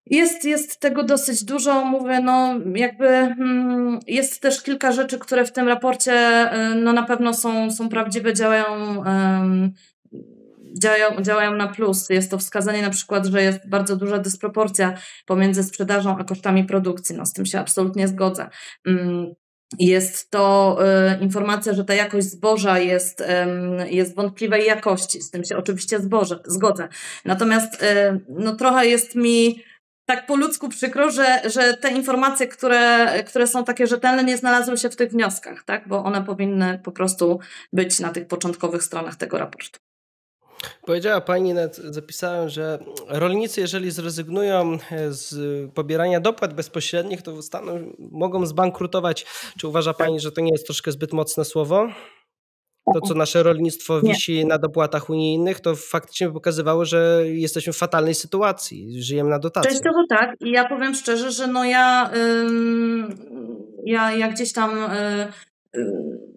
Speaker 1: Jest, jest tego dosyć dużo, mówię, no jakby mm, jest też kilka rzeczy, które w tym raporcie y, no na pewno są, są prawdziwe, działają, ym, działają, działają na plus. Jest to wskazanie na przykład, że jest bardzo duża dysproporcja pomiędzy sprzedażą a kosztami produkcji. No z tym się absolutnie zgodzę. Ym, Jest to y, informacja, że ta jakość zboża jest, y, jest wątpliwej jakości. Z tym się oczywiście zboże, zgodzę. Natomiast y, no trochę jest mi tak po ludzku przykro, że, że te informacje, które, które są takie rzetelne, nie znalazły się w tych wnioskach, tak? Bo one powinny po prostu być na tych początkowych stronach tego raportu.
Speaker 2: Powiedziała Pani, nawet zapisałem, że rolnicy, jeżeli zrezygnują z pobierania dopłat bezpośrednich, to staną, mogą zbankrutować. Czy uważa Pani, że to nie jest troszkę zbyt mocne słowo? To, co nasze rolnictwo wisi nie. na dopłatach unijnych, to faktycznie pokazywało, że jesteśmy w fatalnej sytuacji. Żyjemy na dotacjach.
Speaker 1: Częściowo tak. I ja powiem szczerze, że no ja, ym, ja, ja gdzieś tam... Yy, yy,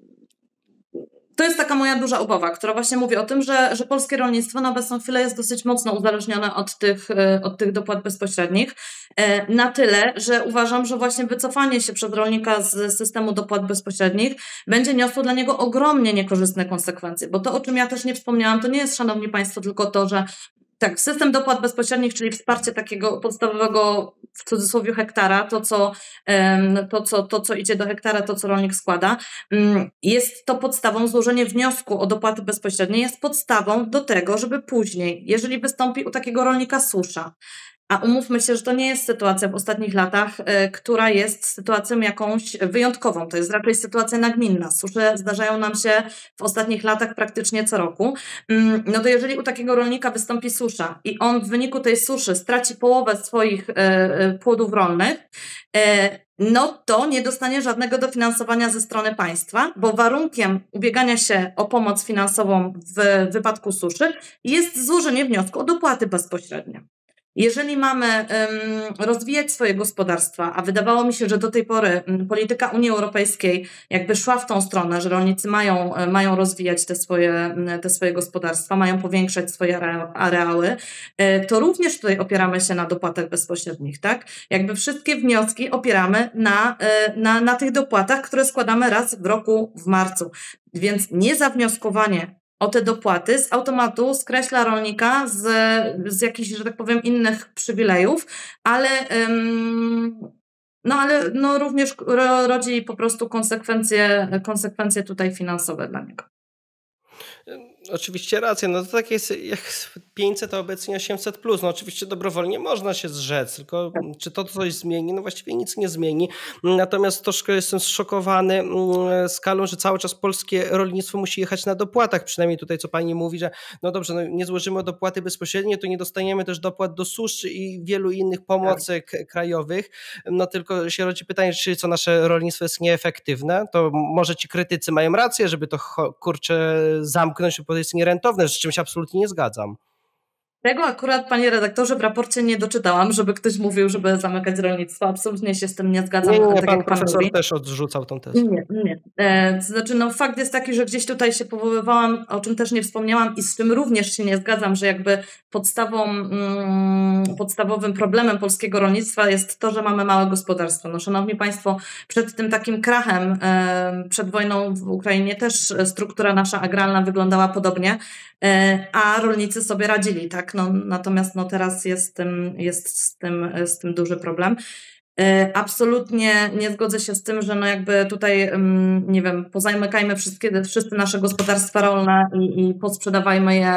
Speaker 1: To jest taka moja duża obawa, która właśnie mówi o tym, że, że polskie rolnictwo na obecną chwilę jest dosyć mocno uzależnione od tych, od tych dopłat bezpośrednich. Na tyle, że uważam, że właśnie wycofanie się przez rolnika z systemu dopłat bezpośrednich będzie niosło dla niego ogromnie niekorzystne konsekwencje. Bo to, o czym ja też nie wspomniałam, to nie jest, szanowni państwo, tylko to, że tak, system dopłat bezpośrednich, czyli wsparcie takiego podstawowego, w cudzysłowie, hektara, to co, to, co, to, co idzie do hektara, to, co rolnik składa, jest to podstawą, złożenie wniosku o dopłaty bezpośrednie jest podstawą do tego, żeby później, jeżeli wystąpi u takiego rolnika susza, a umówmy się, że to nie jest sytuacja w ostatnich latach, y, która jest sytuacją jakąś wyjątkową. To jest raczej sytuacja nagminna. Susze zdarzają nam się w ostatnich latach praktycznie co roku. Ym, no to jeżeli u takiego rolnika wystąpi susza i on w wyniku tej suszy straci połowę swoich y, y, płodów rolnych, y, no to nie dostanie żadnego dofinansowania ze strony państwa, bo warunkiem ubiegania się o pomoc finansową w wypadku suszy jest złożenie wniosku o dopłaty bezpośrednie. Jeżeli mamy um, rozwijać swoje gospodarstwa, a wydawało mi się, że do tej pory um, polityka Unii Europejskiej jakby szła w tą stronę, że rolnicy mają, um, mają rozwijać te swoje, um, te swoje gospodarstwa, mają powiększać swoje areały, um, to również tutaj opieramy się na dopłatach bezpośrednich, tak? Jakby wszystkie wnioski opieramy na, um, na, na tych dopłatach, które składamy raz w roku w marcu. Więc nie zawnioskowanie o te dopłaty z automatu skreśla rolnika z, z jakichś, że tak powiem, innych przywilejów, ale, ym, no, ale no również ro, rodzi po prostu konsekwencje, konsekwencje tutaj finansowe dla niego.
Speaker 2: Oczywiście racja, no to tak jest jak pięćset, a obecnie osiemset plus. No oczywiście dobrowolnie można się zrzec, tylko czy to coś zmieni? No właściwie nic nie zmieni. Natomiast troszkę jestem zszokowany skalą, że cały czas polskie rolnictwo musi jechać na dopłatach. Przynajmniej tutaj co pani mówi, że no dobrze, no nie złożymy o dopłaty bezpośrednie, to nie dostaniemy też dopłat do suszy i wielu innych pomocy tak. krajowych. No tylko się rodzi pytanie, czy co nasze rolnictwo jest nieefektywne? To może ci krytycy mają rację, żeby to kurczę zamknąć, bo to jest nierentowne, z czym się absolutnie nie zgadzam.
Speaker 1: Tego akurat, panie redaktorze, w raporcie nie doczytałam, żeby ktoś mówił, żeby zamykać rolnictwo. Absolutnie się z tym nie zgadzam.
Speaker 2: Nie, nie,
Speaker 1: tak
Speaker 2: pan
Speaker 1: jak pan
Speaker 2: profesor
Speaker 1: mówi.
Speaker 2: też odrzucał tą tezę.
Speaker 1: Nie, nie. E, to znaczy, no fakt jest taki, że gdzieś tutaj się powoływałam, o czym też nie wspomniałam i z czym również się nie zgadzam, że jakby podstawą, mm, podstawowym problemem polskiego rolnictwa jest to, że mamy małe gospodarstwo. No szanowni państwo, przed tym takim krachem, e, przed wojną w Ukrainie też struktura nasza agrarna wyglądała podobnie, e, a rolnicy sobie radzili, tak? No, natomiast no teraz jest z tym, jest z tym, z tym duży problem. Absolutnie nie zgodzę się z tym, że no jakby tutaj, nie wiem, pozamykajmy wszystkie, wszyscy nasze gospodarstwa rolne i, i posprzedawajmy je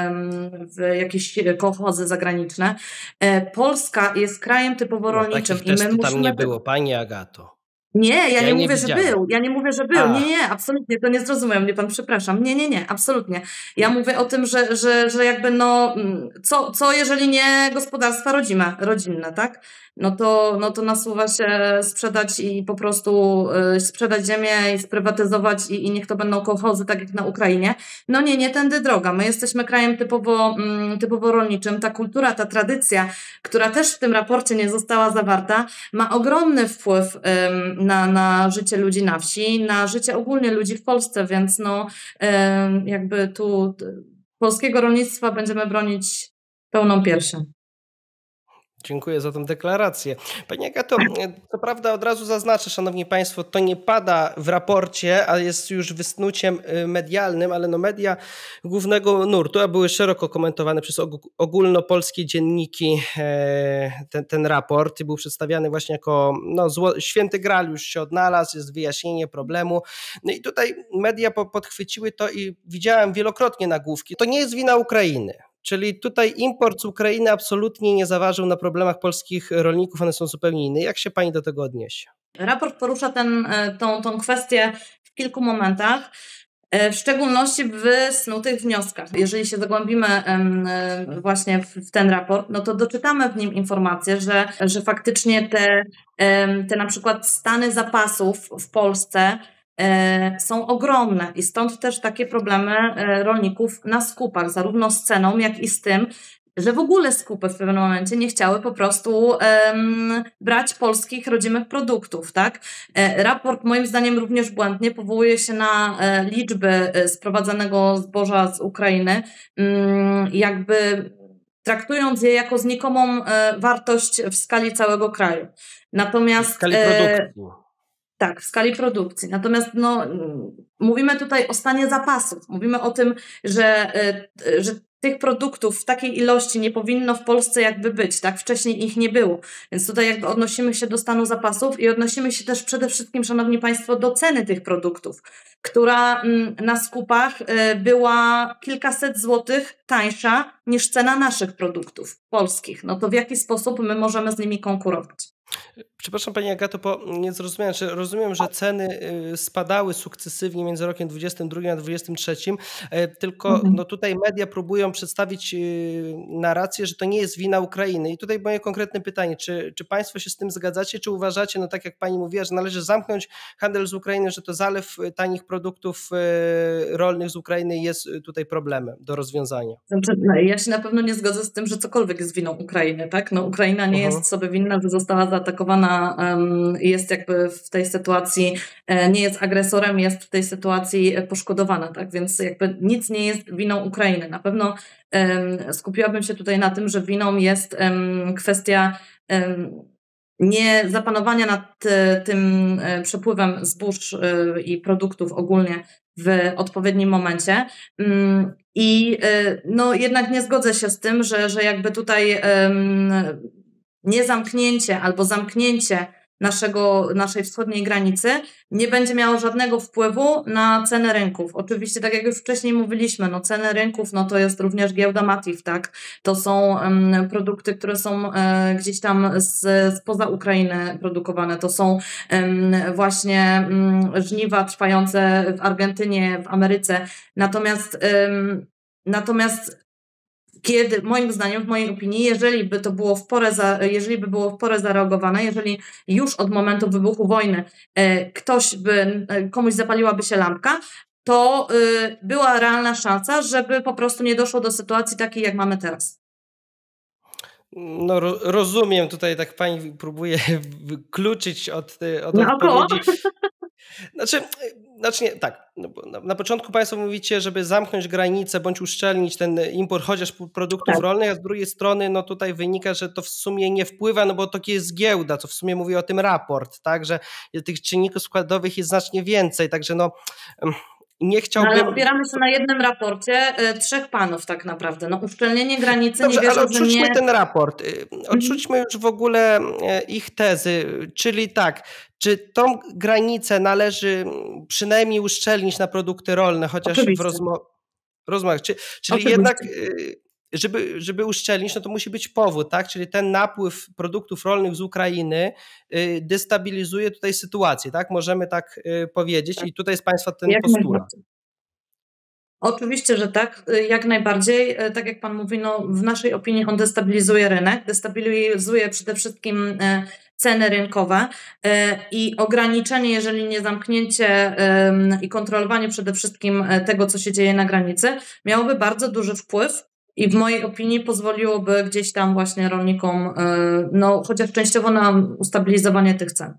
Speaker 1: w jakieś kołchozy zagraniczne. Polska jest krajem typowo rolniczym.
Speaker 2: No, i my
Speaker 1: musimy...
Speaker 2: tam nie było, pani Agato.
Speaker 1: Nie, ja,
Speaker 2: ja
Speaker 1: nie,
Speaker 2: nie
Speaker 1: mówię,
Speaker 2: widziałem.
Speaker 1: że był. Ja nie mówię, że był.
Speaker 2: A.
Speaker 1: Nie, nie, absolutnie. To nie zrozumiał mnie pan, przepraszam. Nie, nie, nie, absolutnie. Ja mówię o tym, że, że, że jakby no, co, co jeżeli nie gospodarstwa rodzime, rodzinne, tak? No to, no to nasuwa się sprzedać i po prostu y, sprzedać ziemię i sprywatyzować i, i niech to będą kołchozy, tak jak na Ukrainie. No nie, nie tędy droga. My jesteśmy krajem typowo, mm, typowo rolniczym. Ta kultura, ta tradycja, która też w tym raporcie nie została zawarta, ma ogromny wpływ ym, na, na życie ludzi na wsi, na życie ogólnie ludzi w Polsce, więc no ym, jakby tu polskiego rolnictwa będziemy bronić pełną piersią.
Speaker 2: Dziękuję za tę deklarację. Pani Agato, co prawda od razu zaznaczę, szanowni państwo, to nie pada w raporcie, a jest już wysnuciem medialnym, ale no media głównego nurtu, a były szeroko komentowane przez ogólnopolskie dzienniki ten, ten raport i był przedstawiany właśnie jako no, zło, święty gral już się odnalazł, jest wyjaśnienie problemu. No i tutaj media podchwyciły to i widziałem wielokrotnie nagłówki. To nie jest wina Ukrainy. Czyli tutaj import z Ukrainy absolutnie nie zaważył na problemach polskich rolników, one są zupełnie inne. Jak się pani do tego odniesie?
Speaker 1: Raport porusza ten, tą, tą kwestię w kilku momentach, w szczególności w wysnutych wnioskach. Jeżeli się zagłębimy właśnie w ten raport, no to doczytamy w nim informację, że, że faktycznie te, te na przykład stany zapasów w Polsce są ogromne i stąd też takie problemy rolników na skupach, zarówno z ceną, jak i z tym, że w ogóle skupy w pewnym momencie nie chciały po prostu um, brać polskich rodzimych produktów, tak? Raport moim zdaniem również błędnie powołuje się na liczby sprowadzanego zboża z Ukrainy, um, jakby traktując je jako znikomą wartość w skali całego kraju. Natomiast
Speaker 2: w skali produkcji.
Speaker 1: Tak, w skali produkcji. Natomiast no, mówimy tutaj o stanie zapasów. Mówimy o tym, że, że tych produktów w takiej ilości nie powinno w Polsce jakby być, tak? Wcześniej ich nie było. Więc tutaj jakby odnosimy się do stanu zapasów i odnosimy się też przede wszystkim, szanowni państwo, do ceny tych produktów, która na skupach była kilkaset złotych tańsza niż cena naszych produktów polskich. No to w jaki sposób my możemy z nimi konkurować?
Speaker 2: Przepraszam Pani Agato, bo nie zrozumiałem, że rozumiem, że ceny spadały sukcesywnie między rokiem dwudziestym drugim a dwudziestym trzecim, tylko mhm. no tutaj media próbują przedstawić narrację, że to nie jest wina Ukrainy. I tutaj moje konkretne pytanie, czy, czy Państwo się z tym zgadzacie, czy uważacie, no tak jak Pani mówiła, że należy zamknąć handel z Ukrainy, że to zalew tanich produktów rolnych z Ukrainy jest tutaj problemem do rozwiązania?
Speaker 1: Znaczy, no, ja się na pewno nie zgodzę z tym, że cokolwiek jest winą Ukrainy, tak? No Ukraina nie mhm. jest sobie winna, że została zaatakowana, jest jakby w tej sytuacji, nie jest agresorem, jest w tej sytuacji poszkodowana, tak? Więc jakby nic nie jest winą Ukrainy. Na pewno skupiłabym się tutaj na tym, że winą jest kwestia nie zapanowania nad tym przepływem zbóż i produktów ogólnie w odpowiednim momencie. I no jednak nie zgodzę się z tym, że, że jakby tutaj niezamknięcie albo zamknięcie naszego, naszej wschodniej granicy nie będzie miało żadnego wpływu na cenę rynków. Oczywiście, tak jak już wcześniej mówiliśmy, no ceny rynków, no to jest również giełda Matif, tak? To są um, produkty, które są um, gdzieś tam z, spoza Ukrainy produkowane. To są um, właśnie um, żniwa trwające w Argentynie, w Ameryce. Natomiast um, natomiast kiedy, moim zdaniem, w mojej opinii, jeżeli by to było w porę, za, jeżeli by było w porę zareagowane, jeżeli już od momentu wybuchu wojny e, ktoś by, e, komuś zapaliłaby się lampka, to e, była realna szansa, żeby po prostu nie doszło do sytuacji takiej, jak mamy teraz.
Speaker 2: No rozumiem, tutaj tak pani próbuje wykluczyć od, od
Speaker 1: no,
Speaker 2: odpowiedzi. Znaczy, znaczy nie, tak, no na, na początku Państwo mówicie, żeby zamknąć granicę bądź uszczelnić ten import chociaż produktów tak. rolnych, a z drugiej strony no tutaj wynika, że to w sumie nie wpływa, no bo to jest giełda, co w sumie mówi o tym raport, tak, że tych czynników składowych jest znacznie więcej, także no nie chciałbym...
Speaker 1: No, ale opieramy się na jednym raporcie y, trzech panów tak naprawdę. No uszczelnienie granicy
Speaker 2: Dobrze,
Speaker 1: nie wierzę,
Speaker 2: ale odrzućmy
Speaker 1: nie...
Speaker 2: ten raport. Odrzućmy już w ogóle ich tezy, czyli tak, czy tą granicę należy przynajmniej uszczelnić na produkty rolne, chociaż Oczywiście. w rozmo- rozmowach. Czy, czyli Oczywiście. jednak... Żeby, żeby uszczelnić, no to musi być powód, tak? Czyli ten napływ produktów rolnych z Ukrainy destabilizuje tutaj sytuację, tak? Możemy tak powiedzieć i tutaj jest Państwa ten jak postulat.
Speaker 1: Oczywiście, że tak, jak najbardziej. Tak jak Pan mówi, no w naszej opinii on destabilizuje rynek, destabilizuje przede wszystkim ceny rynkowe i ograniczenie, jeżeli nie zamknięcie i kontrolowanie przede wszystkim tego, co się dzieje na granicy, miałoby bardzo duży wpływ. I w mojej opinii pozwoliłoby gdzieś tam właśnie rolnikom, no chociaż częściowo na ustabilizowanie tych cen.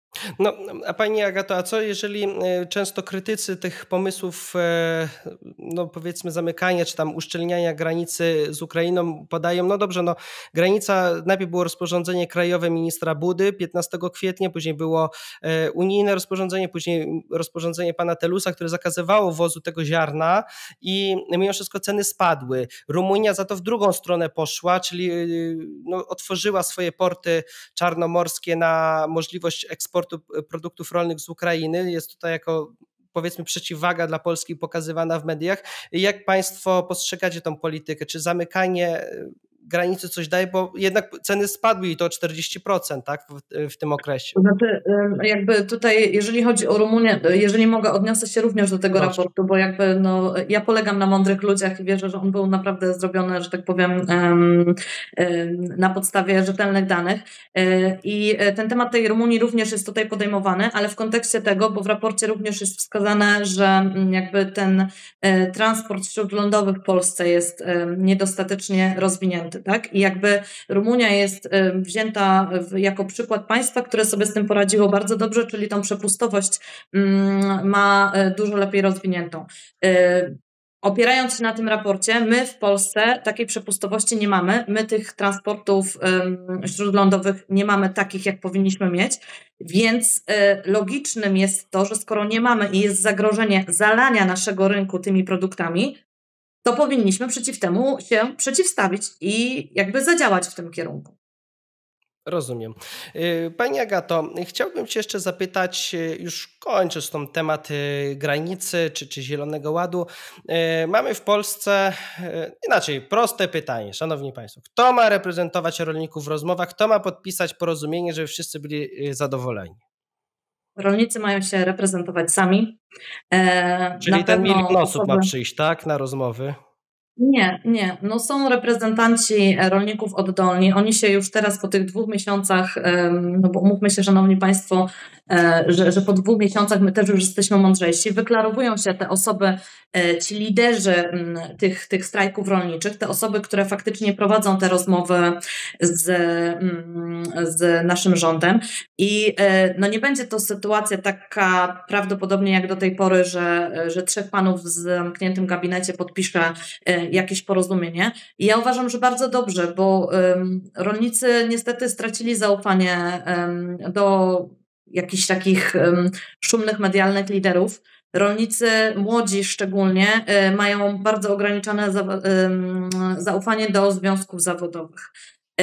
Speaker 2: No, a Pani Agato, a co jeżeli często krytycy tych pomysłów, no powiedzmy zamykania czy tam uszczelniania granicy z Ukrainą podają, no dobrze, no granica, najpierw było rozporządzenie krajowe ministra Budy piętnastego kwietnia, później było unijne rozporządzenie, później rozporządzenie pana Telusa, które zakazywało wwozu tego ziarna i mimo wszystko ceny spadły. Rumunia za to w drugą stronę poszła, czyli no, otworzyła swoje porty czarnomorskie na możliwość eksportu produktów rolnych z Ukrainy. Jest tutaj jako, powiedzmy, przeciwwaga dla Polski pokazywana w mediach. Jak Państwo postrzegacie tą politykę? Czy zamykanie granicy coś daje? Bo jednak ceny spadły i to o czterdzieści procent, tak, w, w tym okresie.
Speaker 1: Znaczy, jakby tutaj, jeżeli chodzi o Rumunię, jeżeli mogę, odniosę się również do tego Proszę. raportu, bo jakby no, ja polegam na mądrych ludziach i wierzę, że on był naprawdę zrobiony, że tak powiem, na podstawie rzetelnych danych. I ten temat tej Rumunii również jest tutaj podejmowany, ale w kontekście tego, bo w raporcie również jest wskazane, że jakby ten transport śródlądowy w Polsce jest niedostatecznie rozwinięty, tak? I jakby Rumunia jest wzięta jako przykład państwa, które sobie z tym poradziło bardzo dobrze, czyli tą przepustowość ma dużo lepiej rozwiniętą. Opierając się na tym raporcie, my w Polsce takiej przepustowości nie mamy. My tych transportów śródlądowych nie mamy takich, jak powinniśmy mieć, więc logicznym jest to, że skoro nie mamy i jest zagrożenie zalania naszego rynku tymi produktami, to powinniśmy przeciw temu się przeciwstawić i jakby zadziałać w tym kierunku.
Speaker 2: Rozumiem. Pani Agato, chciałbym Cię jeszcze zapytać, już kończąc ten temat granicy czy, czy Zielonego Ładu. Mamy w Polsce, inaczej, proste pytanie, szanowni Państwo. Kto ma reprezentować rolników w rozmowach? Kto ma podpisać porozumienie, żeby wszyscy byli zadowoleni?
Speaker 1: Rolnicy mają się reprezentować sami. E,
Speaker 2: Czyli ten milion osób osoby... ma przyjść, tak, na rozmowy?
Speaker 1: Nie, nie. No są reprezentanci rolników oddolni. Oni się już teraz po tych dwóch miesiącach, no bo umówmy się, szanowni Państwo, że, że po dwóch miesiącach my też już jesteśmy mądrzejsi. Wyklarowują się te osoby, ci liderzy tych, tych strajków rolniczych, te osoby, które faktycznie prowadzą te rozmowy z, z naszym rządem. I no nie będzie to sytuacja taka prawdopodobnie jak do tej pory, że, że trzech panów w zamkniętym gabinecie podpisze jakieś porozumienie. I ja uważam, że bardzo dobrze, bo um, rolnicy niestety stracili zaufanie um, do jakichś takich um, szumnych medialnych liderów. Rolnicy młodzi szczególnie um, mają bardzo ograniczone za, um, zaufanie do związków zawodowych.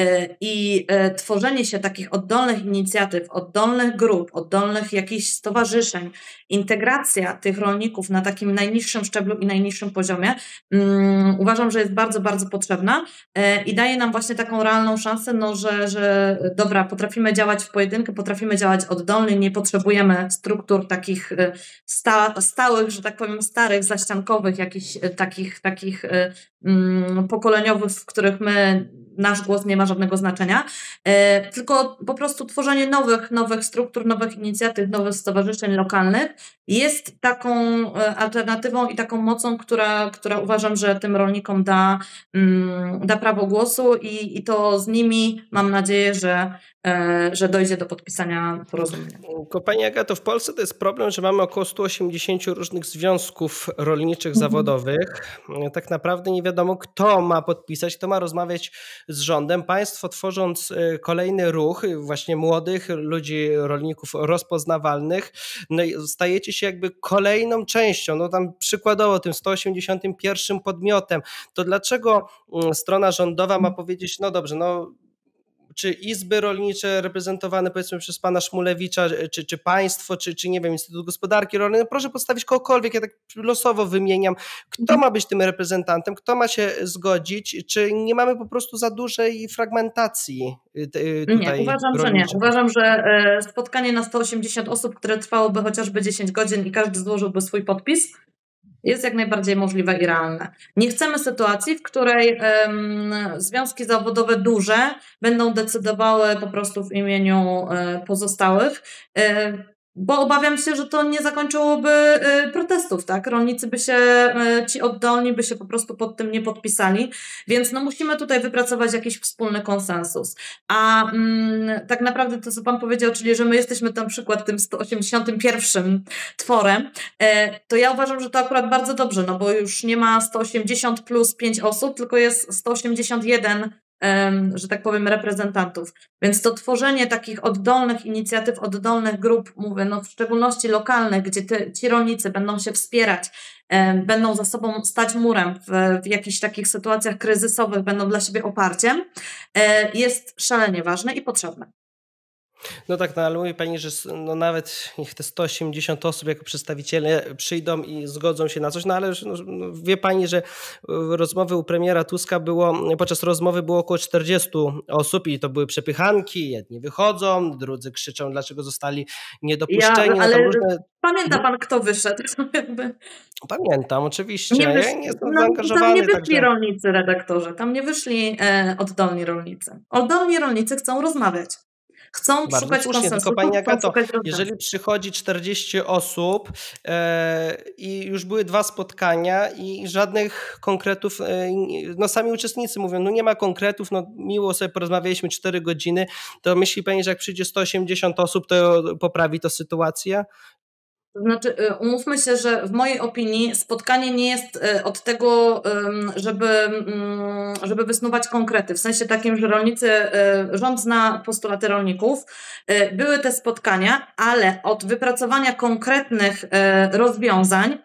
Speaker 1: I tworzenie się takich oddolnych inicjatyw, oddolnych grup, oddolnych jakichś stowarzyszeń, integracja tych rolników na takim najniższym szczeblu i najniższym poziomie um, uważam, że jest bardzo, bardzo potrzebna i daje nam właśnie taką realną szansę, no, że, że dobra, potrafimy działać w pojedynkę, potrafimy działać oddolnie, nie potrzebujemy struktur takich sta, stałych, że tak powiem starych, zaściankowych, jakichś takich, takich um, pokoleniowych, w których my nasz głos nie ma żadnego znaczenia, e, tylko po prostu tworzenie nowych, nowych struktur, nowych inicjatyw, nowych stowarzyszeń lokalnych jest taką alternatywą i taką mocą, która, która uważam, że tym rolnikom da, mm, da prawo głosu i, i to z nimi mam nadzieję, że, e, że dojdzie do podpisania porozumienia.
Speaker 2: Pani Agato, w Polsce to jest problem, że mamy około sto osiemdziesiąt różnych związków rolniczych mhm. zawodowych. Tak naprawdę nie wiadomo, kto ma podpisać, kto ma rozmawiać z rządem. Państwo, tworząc kolejny ruch właśnie młodych ludzi, rolników rozpoznawalnych, no i stajecie się jakby kolejną częścią, no tam przykładowo tym sto osiemdziesiątym pierwszym podmiotem. To dlaczego strona rządowa ma powiedzieć, no dobrze, no czy izby rolnicze reprezentowane powiedzmy przez pana Szmulewicza, czy, czy państwo, czy, czy nie wiem, Instytut Gospodarki Rolnej, no proszę postawić kogokolwiek, ja tak losowo wymieniam, kto ma być tym reprezentantem, kto ma się zgodzić, czy nie mamy po prostu za dużej fragmentacji tutaj?
Speaker 1: Nie, uważam, rolniczej? że nie. Uważam, że spotkanie na sto osiemdziesiąt osób, które trwałoby chociażby dziesięć godzin i każdy złożyłby swój podpis, jest jak najbardziej możliwe i realne. Nie chcemy sytuacji, w której um, związki zawodowe duże będą decydowały po prostu w imieniu um, pozostałych. Um, bo obawiam się, że to nie zakończyłoby protestów, tak? Rolnicy by się, ci oddolni by się po prostu pod tym nie podpisali, więc no musimy tutaj wypracować jakiś wspólny konsensus. A mm, tak naprawdę to, co pan powiedział, czyli że my jesteśmy na przykład tym sto osiemdziesiątym pierwszym tworem, e, to ja uważam, że to akurat bardzo dobrze, no bo już nie ma sto osiemdziesiąt plus pięć osób, tylko jest sto osiemdziesiąt jeden, że tak powiem, reprezentantów. Więc to tworzenie takich oddolnych inicjatyw, oddolnych grup, mówię, no w szczególności lokalnych, gdzie te, ci rolnicy będą się wspierać, będą za sobą stać murem w, w jakichś takich sytuacjach kryzysowych, będą dla siebie oparciem, jest szalenie ważne i potrzebne.
Speaker 2: No tak, no ale mówi pani, że no nawet niech te sto osiemdziesiąt osób jako przedstawiciele przyjdą i zgodzą się na coś, no ale no, wie pani, że rozmowy u premiera Tuska było, podczas rozmowy było około czterdziestu osób i to były przepychanki, jedni wychodzą, drudzy krzyczą, dlaczego zostali niedopuszczeni.
Speaker 1: Ja, ale
Speaker 2: no różne...
Speaker 1: pamięta pan, kto wyszedł?
Speaker 2: Pamiętam, oczywiście.
Speaker 1: Nie wyszli,
Speaker 2: ja nie jestem
Speaker 1: no,
Speaker 2: zaangażowany.
Speaker 1: Tam nie wyszli
Speaker 2: także...
Speaker 1: rolnicy, redaktorze, tam nie wyszli e, oddolni rolnicy. Oddolni rolnicy chcą rozmawiać. Chcą
Speaker 2: Bardzo
Speaker 1: szukać
Speaker 2: słusznie,
Speaker 1: konsensusu,
Speaker 2: tylko pani Agato,
Speaker 1: szukać
Speaker 2: jeżeli przychodzi czterdzieści osób e, i już były dwa spotkania i żadnych konkretów, e, no sami uczestnicy mówią, no nie ma konkretów, no miło sobie porozmawialiśmy cztery godziny, to myśli pani, że jak przyjdzie sto osiemdziesiąt osób, to poprawi to sytuację?
Speaker 1: To znaczy, umówmy się, że w mojej opinii spotkanie nie jest od tego, żeby, żeby wysnuwać konkrety. W sensie takim, że rolnicy, rząd zna postulaty rolników. Były te spotkania, ale od wypracowania konkretnych rozwiązań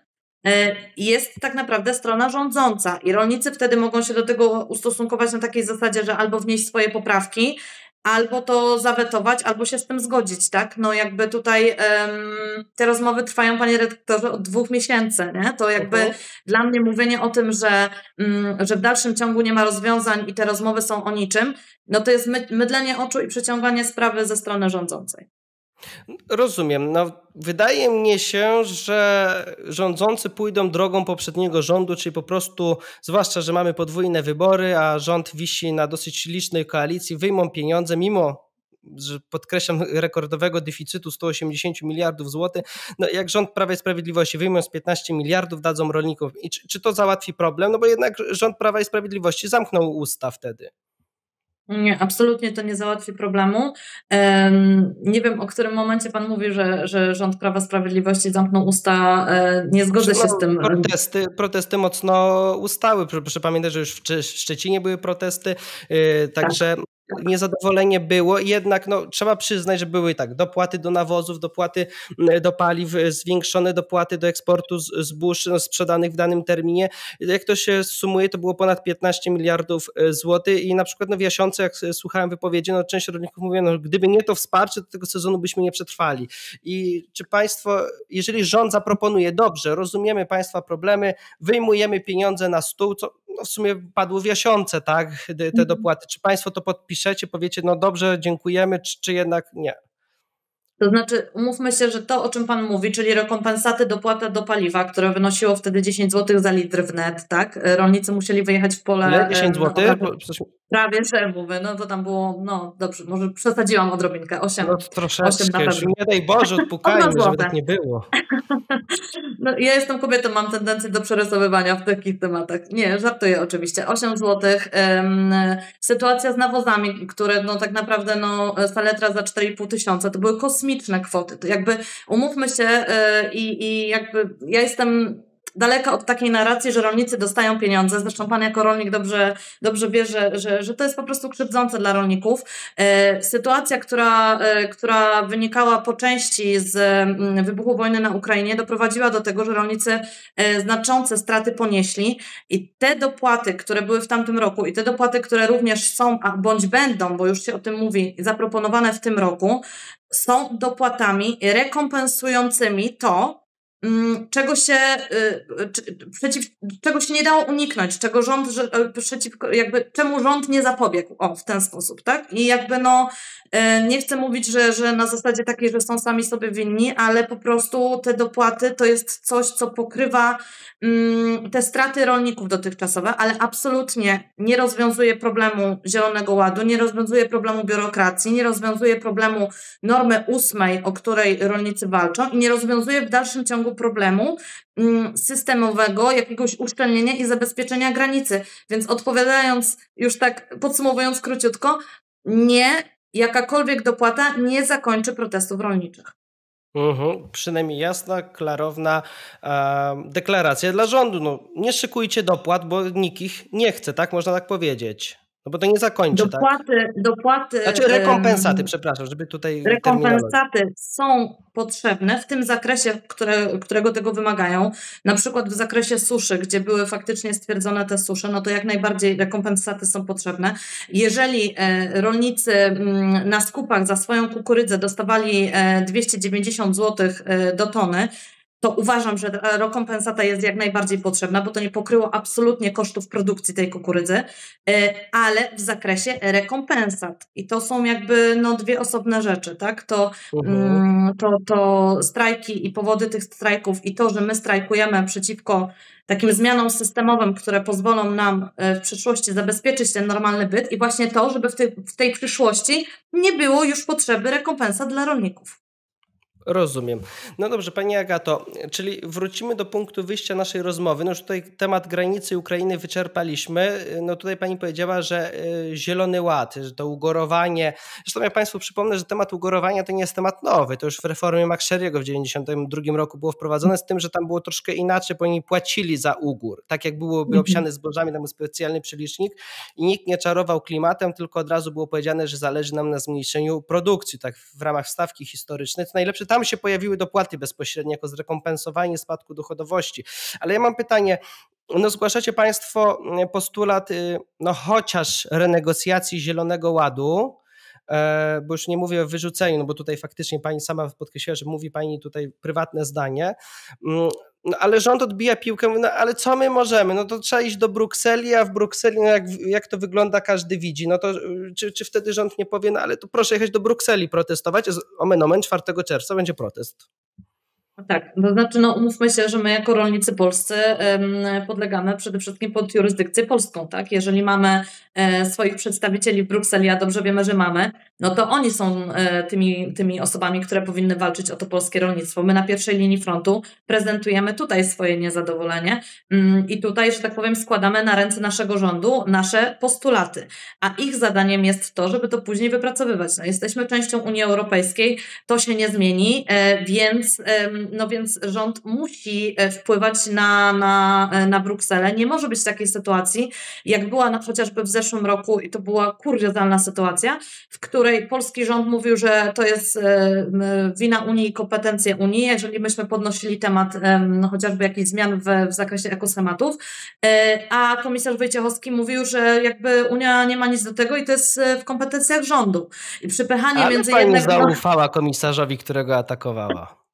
Speaker 1: jest tak naprawdę strona rządząca i rolnicy wtedy mogą się do tego ustosunkować na takiej zasadzie, że albo wnieść swoje poprawki, albo to zawetować, albo się z tym zgodzić, tak? No jakby tutaj um, te rozmowy trwają, panie redaktorze, od dwóch miesięcy, nie? To jakby uh-huh. dla mnie mówienie o tym, że, um, że w dalszym ciągu nie ma rozwiązań i te rozmowy są o niczym, no to jest my, mydlenie oczu i przeciąganie sprawy ze strony rządzącej.
Speaker 2: Rozumiem. No, wydaje mi się, że rządzący pójdą drogą poprzedniego rządu, czyli po prostu, zwłaszcza, że mamy podwójne wybory, a rząd wisi na dosyć licznej koalicji, wyjmą pieniądze, mimo, że podkreślam, rekordowego deficytu sto osiemdziesiąt miliardów złotych. No, jak rząd Prawa i Sprawiedliwości wyjmą z piętnaście miliardów, dadzą rolnikom. I czy, czy to załatwi problem? No bo jednak rząd Prawa i Sprawiedliwości zamknął usta wtedy.
Speaker 1: Nie, absolutnie to nie załatwi problemu. Um, nie wiem, o którym momencie pan mówi, że, że rząd Prawa i Sprawiedliwości zamknął usta. E, nie zgodzę się z tym.
Speaker 2: Protesty, protesty mocno ustały. Proszę pamiętać, że już w Szczecinie były protesty, yy, także tak. Niezadowolenie było, jednak no, trzeba przyznać, że były tak dopłaty do nawozów, dopłaty do paliw, zwiększone dopłaty do eksportu zbóż no, sprzedanych w danym terminie. Jak to się sumuje, to było ponad piętnaście miliardów złotych i na przykład no, w Jasionce, jak słuchałem wypowiedzi, no, część rolników mówi, no, gdyby nie to wsparcie, to tego sezonu byśmy nie przetrwali. I czy państwo, jeżeli rząd zaproponuje, dobrze, rozumiemy państwa problemy, wyjmujemy pieniądze na stół, co no, w sumie padło w Jasionce, tak, te dopłaty, czy państwo to podpiszecie, powiecie, no dobrze, dziękujemy, czy, czy jednak nie?
Speaker 1: To znaczy, umówmy się, że to, o czym pan mówi, czyli rekompensaty dopłata do paliwa, które wynosiło wtedy dziesięć złotych za litr wnet, tak? Rolnicy musieli wyjechać w pole.
Speaker 2: Ile? dziesięć złotych?
Speaker 1: No, prawie, że mówię, no to tam było, no dobrze, może przesadziłam odrobinkę, osiem.
Speaker 2: No troszeczkę, nie daj Boże, odpukajmy, żeby tak nie było.
Speaker 1: No, ja jestem kobietą, mam tendencję do przerysowywania w takich tematach. Nie, żartuję oczywiście. osiem złotych. Um, sytuacja z nawozami, które no tak naprawdę no saletra za cztery i pół tysiąca, to były kosmiczne kwoty. To jakby umówmy się yy, i jakby ja jestem daleka od takiej narracji, że rolnicy dostają pieniądze. Zresztą pan jako rolnik dobrze, dobrze wie, że, że, że to jest po prostu krzywdzące dla rolników. E, sytuacja, która, e, która wynikała po części z m, wybuchu wojny na Ukrainie, doprowadziła do tego, że rolnicy e, znaczące straty ponieśli i te dopłaty, które były w tamtym roku i te dopłaty, które również są, a bądź będą, bo już się o tym mówi, zaproponowane w tym roku, są dopłatami rekompensującymi to, czego się, przeciw, czego się nie dało uniknąć, czego rząd, przeciw, jakby, czemu rząd nie zapobiegł, o, w ten sposób, tak? I jakby no, nie chcę mówić, że, że na zasadzie takiej, że są sami sobie winni, ale po prostu te dopłaty to jest coś, co pokrywa um, te straty rolników dotychczasowe, ale absolutnie nie rozwiązuje problemu Zielonego Ładu, nie rozwiązuje problemu biurokracji, nie rozwiązuje problemu normy ósmej, o której rolnicy walczą i nie rozwiązuje w dalszym ciągu problemu um, systemowego, jakiegoś uszczelnienia i zabezpieczenia granicy. Więc odpowiadając, już tak podsumowując króciutko, nie, jakakolwiek dopłata nie zakończy protestów rolniczych.
Speaker 2: Mhm, przynajmniej jasna, klarowna e, deklaracja dla rządu. No, nie szykujcie dopłat, bo nikt ich nie chce, tak? Można tak powiedzieć. No bo to nie zakończy,
Speaker 1: dopłaty,
Speaker 2: tak?
Speaker 1: Dopłaty,
Speaker 2: znaczy rekompensaty, um, przepraszam, żeby tutaj
Speaker 1: rekompensaty są potrzebne w tym zakresie, które, którego tego wymagają. Na przykład w zakresie suszy, gdzie były faktycznie stwierdzone te susze, no to jak najbardziej rekompensaty są potrzebne. Jeżeli e, rolnicy m, na skupach za swoją kukurydzę dostawali e, dwieście dziewięćdziesiąt złotych e, do tony, to uważam, że rekompensata jest jak najbardziej potrzebna, bo to nie pokryło absolutnie kosztów produkcji tej kukurydzy, ale w zakresie rekompensat. I to są jakby no, dwie osobne rzeczy, tak? To, uh-huh. to, to strajki i powody tych strajków i to, że my strajkujemy przeciwko takim zmianom systemowym, które pozwolą nam w przyszłości zabezpieczyć ten normalny byt i właśnie to, żeby w tej, w tej przyszłości nie było już potrzeby rekompensat dla rolników.
Speaker 2: Rozumiem. No dobrze, Pani Agato, czyli wrócimy do punktu wyjścia naszej rozmowy. No już tutaj temat granicy Ukrainy wyczerpaliśmy. No tutaj Pani powiedziała, że Zielony Ład, że to ugorowanie. Zresztą ja Państwu przypomnę, że temat ugorowania to nie jest temat nowy. To już w reformie McSherry'ego w dziewięćdziesiątym drugim roku było wprowadzone, z tym, że tam było troszkę inaczej, bo oni płacili za ugór. Tak jak byłoby obsiane zbożami, tam był specjalny przelicznik i nikt nie czarował klimatem, tylko od razu było powiedziane, że zależy nam na zmniejszeniu produkcji, tak w ramach stawki historycznej. To najlepsze tam się pojawiły dopłaty bezpośrednie jako zrekompensowanie spadku dochodowości. Ale ja mam pytanie, no zgłaszacie Państwo postulat no chociaż renegocjacji Zielonego Ładu, bo już nie mówię o wyrzuceniu, no bo tutaj faktycznie Pani sama podkreśliła, że mówi Pani tutaj prywatne zdanie, no ale rząd odbija piłkę, no ale co my możemy, no to trzeba iść do Brukseli, a w Brukseli, no jak, jak to wygląda każdy widzi, no to czy, czy wtedy rząd nie powie, no ale to proszę jechać do Brukseli protestować, omen omen czwartego czerwca będzie protest.
Speaker 1: Tak, to znaczy no umówmy się, że my jako rolnicy polscy um, podlegamy przede wszystkim pod jurysdykcję polską, tak? Jeżeli mamy e, swoich przedstawicieli w Brukseli, a dobrze wiemy, że mamy, no to oni są e, tymi, tymi osobami, które powinny walczyć o to polskie rolnictwo. My na pierwszej linii frontu prezentujemy tutaj swoje niezadowolenie um, i tutaj, że tak powiem, składamy na ręce naszego rządu nasze postulaty, a ich zadaniem jest to, żeby to później wypracowywać. No, jesteśmy częścią Unii Europejskiej, to się nie zmieni, e, więc e, no więc rząd musi wpływać na, na, na Brukselę. Nie może być takiej sytuacji, jak była na, chociażby w zeszłym roku i to była kuriozalna sytuacja, w której polski rząd mówił, że to jest wina Unii i kompetencje Unii, jeżeli myśmy podnosili temat no, chociażby jakichś zmian w, w zakresie ekoschematów, a komisarz Wojciechowski mówił, że jakby Unia nie ma nic do tego i to jest w kompetencjach rządu. I przypychanie
Speaker 2: Ale
Speaker 1: między
Speaker 2: pani
Speaker 1: jednego...
Speaker 2: zaufała komisarzowi, którego atakowała.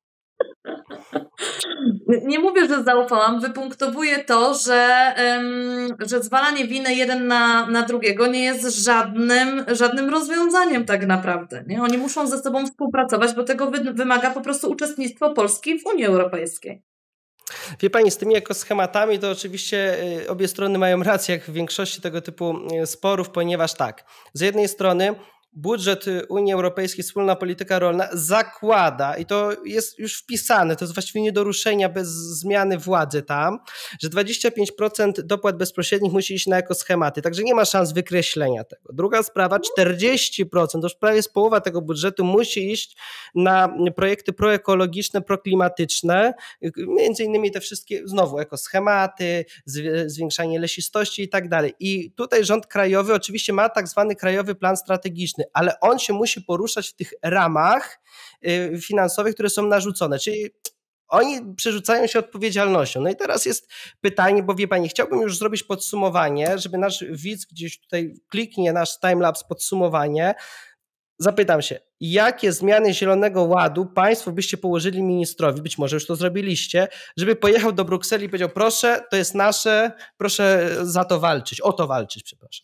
Speaker 1: Nie mówię, że zaufałam, wypunktowuję to, że, um, że zwalanie winy jeden na, na drugiego nie jest żadnym, żadnym rozwiązaniem tak naprawdę. Nie? Oni muszą ze sobą współpracować, bo tego wy, wymaga po prostu uczestnictwo Polski w Unii Europejskiej.
Speaker 2: Wie Pani, z tymi ekoschematami to oczywiście obie strony mają rację, jak w większości tego typu sporów, ponieważ tak, z jednej strony budżet Unii Europejskiej, wspólna polityka rolna zakłada, i to jest już wpisane, to jest właściwie nie do ruszenia bez zmiany władzy tam, że dwadzieścia pięć procent dopłat bezpośrednich musi iść na ekoschematy, także nie ma szans wykreślenia tego. Druga sprawa, czterdzieści procent, to już prawie jest połowa tego budżetu, musi iść na projekty proekologiczne, proklimatyczne, między innymi te wszystkie, znowu ekoschematy, zwiększanie lesistości i tak dalej. I tutaj rząd krajowy oczywiście ma tak zwany krajowy plan strategiczny, ale on się musi poruszać w tych ramach finansowych, które są narzucone, czyli oni przerzucają się odpowiedzialnością. No i teraz jest pytanie, bo wie Pani, chciałbym już zrobić podsumowanie, żeby nasz widz gdzieś tutaj kliknie nasz timelapse podsumowanie. Zapytam się, jakie zmiany Zielonego Ładu państwo byście położyli ministrowi, być może już to zrobiliście, żeby pojechał do Brukseli i powiedział, proszę, to jest nasze, proszę za to walczyć, o to walczyć, przepraszam.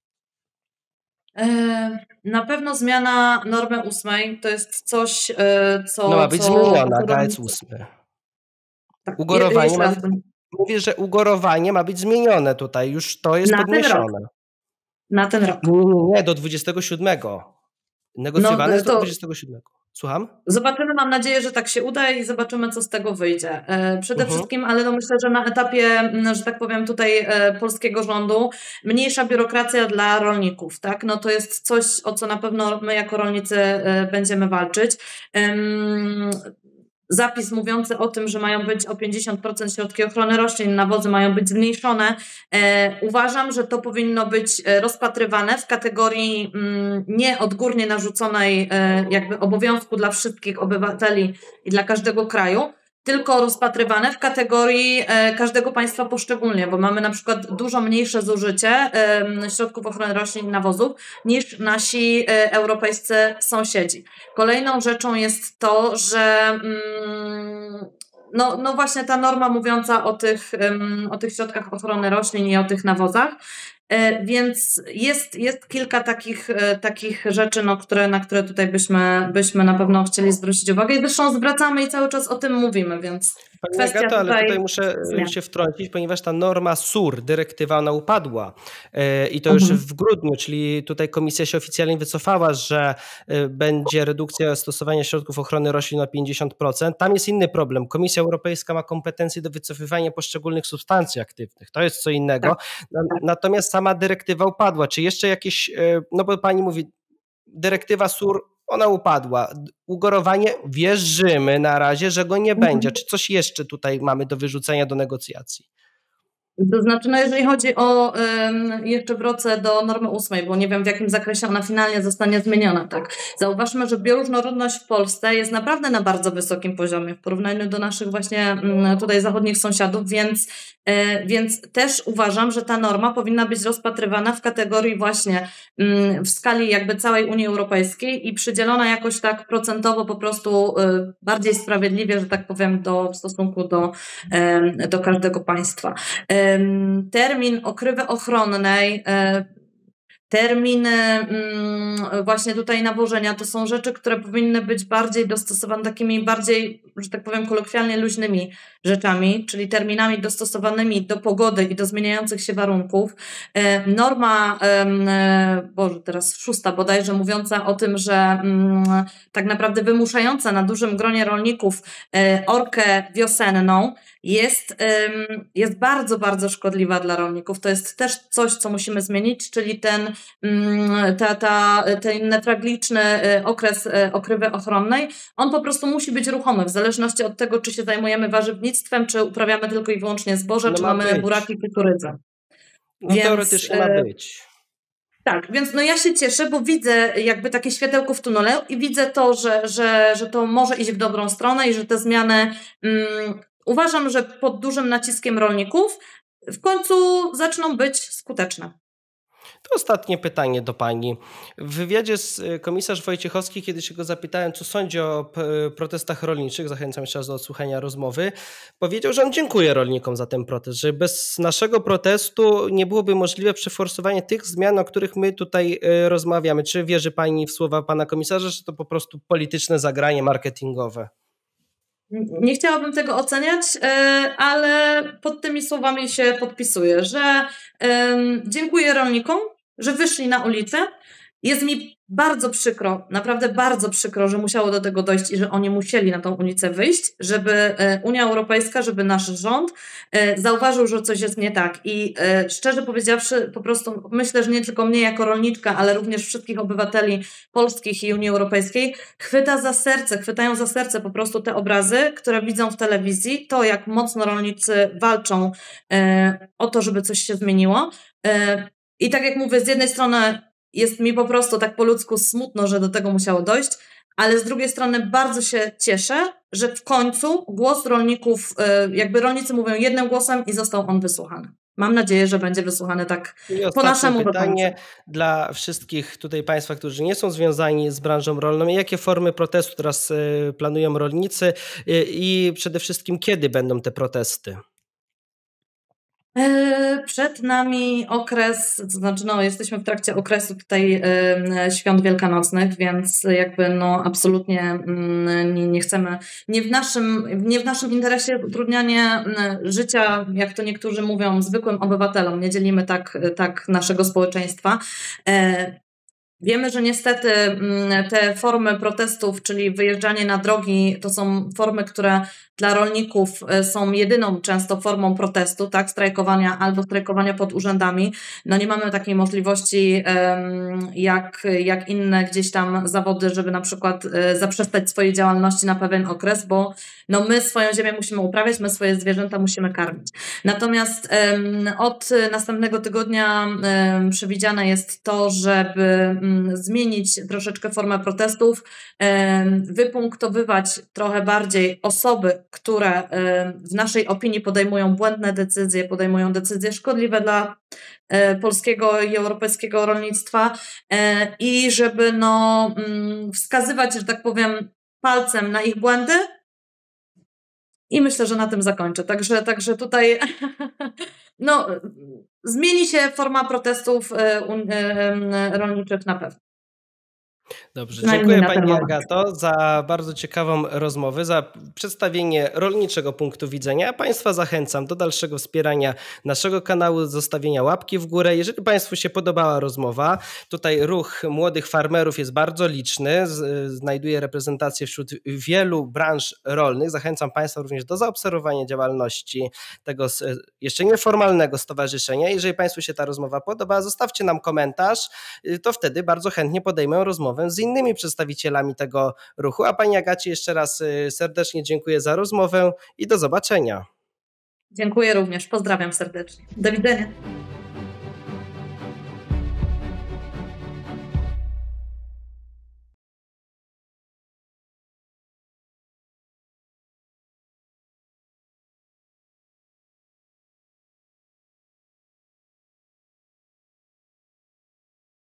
Speaker 1: Na pewno zmiana normy ósmej to jest coś, co...
Speaker 2: No ma być
Speaker 1: co,
Speaker 2: zmieniona, gajec ósmy.
Speaker 1: Tak,
Speaker 2: ugorowanie ma, mówię, że ugorowanie ma być zmienione tutaj, już to jest
Speaker 1: na
Speaker 2: podniesione.
Speaker 1: Ten rok. Na ten rok.
Speaker 2: Nie, nie, nie, do dwudziestego siódmego. Negocjowane
Speaker 1: no,
Speaker 2: jest
Speaker 1: to...
Speaker 2: do dwudziestego siódmego. Słucham?
Speaker 1: Zobaczymy, mam nadzieję, że tak się uda i zobaczymy, co z tego wyjdzie. Przede uh-huh. wszystkim, ale no myślę, że na etapie, że tak powiem tutaj polskiego rządu, mniejsza biurokracja dla rolników, tak? No to jest coś, o co na pewno my jako rolnicy będziemy walczyć. Um, Zapis mówiący o tym, że mają być o pięćdziesiąt procent środki ochrony roślin, nawozy mają być zmniejszone. E, uważam, że to powinno być rozpatrywane w kategorii mm, nie odgórnie narzuconej e, jakby obowiązku dla wszystkich obywateli i dla każdego kraju, tylko rozpatrywane w kategorii e, każdego państwa poszczególnie, bo mamy na przykład dużo mniejsze zużycie e, środków ochrony roślin i nawozów niż nasi e, europejscy sąsiedzi. Kolejną rzeczą jest to, że mm, no, no właśnie ta norma mówiąca o tych, um, o tych środkach ochrony roślin i o tych nawozach, e, więc jest, jest kilka takich, e, takich rzeczy, no, które, na które tutaj byśmy, byśmy na pewno chcieli zwrócić uwagę i zresztą zwracamy i cały czas o tym mówimy, więc
Speaker 2: Pani
Speaker 1: kwestia
Speaker 2: Agato, ale
Speaker 1: tutaj,
Speaker 2: tutaj muszę
Speaker 1: zmian.
Speaker 2: się wtrącić, ponieważ ta norma S U R, dyrektywa, ona upadła e, i to już mhm. w grudniu, czyli tutaj komisja się oficjalnie wycofała, że e, będzie redukcja stosowania środków ochrony roślin o pięćdziesiąt procent. Tam jest inny problem. Komisja Europejska ma kompetencje do wycofywania poszczególnych substancji aktywnych. To jest co innego. Tak. Natomiast sama dyrektywa upadła. Czy jeszcze jakieś, e, no bo pani mówi, dyrektywa S U R, ona upadła. Ugorowanie wierzymy na razie, że go nie mhm. będzie. Czy coś jeszcze tutaj mamy do wyrzucenia do negocjacji?
Speaker 1: To znaczy, no jeżeli chodzi o, um, jeszcze wrócę do normy ósmej, bo nie wiem, w jakim zakresie ona finalnie zostanie zmieniona, tak. Zauważmy, że bioróżnorodność w Polsce jest naprawdę na bardzo wysokim poziomie w porównaniu do naszych właśnie um, tutaj zachodnich sąsiadów, więc, e, więc też uważam, że ta norma powinna być rozpatrywana w kategorii właśnie um, w skali jakby całej Unii Europejskiej i przydzielona jakoś tak procentowo po prostu e, bardziej sprawiedliwie, że tak powiem, do, w stosunku do, e, do każdego państwa. E, Termin okrywy ochronnej, terminy właśnie tutaj nawożenia, to są rzeczy, które powinny być bardziej dostosowane, takimi bardziej, że tak powiem kolokwialnie, luźnymi rzeczami, czyli terminami dostosowanymi do pogody i do zmieniających się warunków. Norma, Boże, teraz szósta bodajże, mówiąca o tym, że tak naprawdę wymuszająca na dużym gronie rolników orkę wiosenną, jest, jest bardzo, bardzo szkodliwa dla rolników. To jest też coś, co musimy zmienić, czyli ten, ta, ta, ten newralgiczny okres okrywy ochronnej, on po prostu musi być ruchomy, w zależności od tego, czy się zajmujemy warzywnictwem, czy uprawiamy tylko i wyłącznie zboże, no czy ma mamy być. buraki, kukurydzę.
Speaker 2: No więc, teoretycznie ma być.
Speaker 1: Tak, więc no ja się cieszę, bo widzę jakby takie światełko w tunelu i widzę to, że, że, że to może iść w dobrą stronę i że te zmiany mm, uważam, że pod dużym naciskiem rolników w końcu zaczną być skuteczne.
Speaker 2: To ostatnie pytanie do pani. W wywiadzie z komisarz Wojciechowski, kiedy się go zapytałem, co sądzi o protestach rolniczych, zachęcam jeszcze raz do odsłuchania rozmowy, powiedział, że on dziękuje rolnikom za ten protest, że bez naszego protestu nie byłoby możliwe przeforsowanie tych zmian, o których my tutaj rozmawiamy. Czy wierzy pani w słowa pana komisarza, że to po prostu polityczne zagranie marketingowe?
Speaker 1: Nie chciałabym tego oceniać, ale pod tymi słowami się podpisuję, że dziękuję rolnikom, że wyszli na ulicę. Jest mi bardzo przykro, naprawdę bardzo przykro, że musiało do tego dojść i że oni musieli na tą ulicę wyjść, żeby Unia Europejska, żeby nasz rząd zauważył, że coś jest nie tak. I szczerze powiedziawszy, po prostu myślę, że nie tylko mnie jako rolniczka, ale również wszystkich obywateli polskich i Unii Europejskiej chwyta za serce, chwytają za serce po prostu te obrazy, które widzą w telewizji, to jak mocno rolnicy walczą o to, żeby coś się zmieniło. I tak jak mówię, z jednej strony jest mi po prostu tak po ludzku smutno, że do tego musiało dojść, ale z drugiej strony bardzo się cieszę, że w końcu głos rolników, jakby rolnicy mówią jednym głosem i został on wysłuchany. mam nadzieję, że będzie wysłuchany tak
Speaker 2: I
Speaker 1: po naszemu
Speaker 2: pytanie
Speaker 1: do
Speaker 2: dla wszystkich tutaj Państwa, którzy nie są związani z branżą rolną. Jakie formy protestu teraz planują rolnicy i przede wszystkim kiedy będą te protesty?
Speaker 1: Przed nami okres, to znaczy no, jesteśmy w trakcie okresu tutaj świąt wielkanocnych, więc jakby no absolutnie nie, nie chcemy, nie w, naszym, nie w naszym interesie utrudnianie życia, jak to niektórzy mówią, zwykłym obywatelom. Nie dzielimy tak, tak naszego społeczeństwa. Wiemy, że niestety te formy protestów, czyli wyjeżdżanie na drogi, to są formy, które dla rolników są jedyną często formą protestu, tak, strajkowania albo strajkowania pod urzędami. No nie mamy takiej możliwości jak, jak inne gdzieś tam zawody, żeby na przykład zaprzestać swojej działalności na pewien okres, bo no my swoją ziemię musimy uprawiać, my swoje zwierzęta musimy karmić. Natomiast od następnego tygodnia przewidziane jest to, żeby zmienić troszeczkę formę protestów, wypunktowywać trochę bardziej osoby, które w naszej opinii podejmują błędne decyzje, podejmują decyzje szkodliwe dla polskiego i europejskiego rolnictwa i żeby no wskazywać, że tak powiem, palcem na ich błędy. I myślę, że na tym zakończę. Także, także tutaj no, zmieni się forma protestów rolniczych na pewno.
Speaker 2: Dobrze, dziękuję Pani Agato za bardzo ciekawą rozmowę, za przedstawienie rolniczego punktu widzenia. Państwa zachęcam do dalszego wspierania naszego kanału, zostawienia łapki w górę. Jeżeli Państwu się podobała rozmowa, tutaj ruch młodych farmerów jest bardzo liczny, znajduje reprezentację wśród wielu branż rolnych. Zachęcam Państwa również do zaobserwowania działalności tego jeszcze nieformalnego stowarzyszenia. Jeżeli Państwu się ta rozmowa podoba, zostawcie nam komentarz, to wtedy bardzo chętnie podejmę rozmowę z innymi przedstawicielami tego ruchu. A Pani Agacie jeszcze raz serdecznie dziękuję za rozmowę i do zobaczenia.
Speaker 1: Dziękuję również. Pozdrawiam serdecznie. Do widzenia.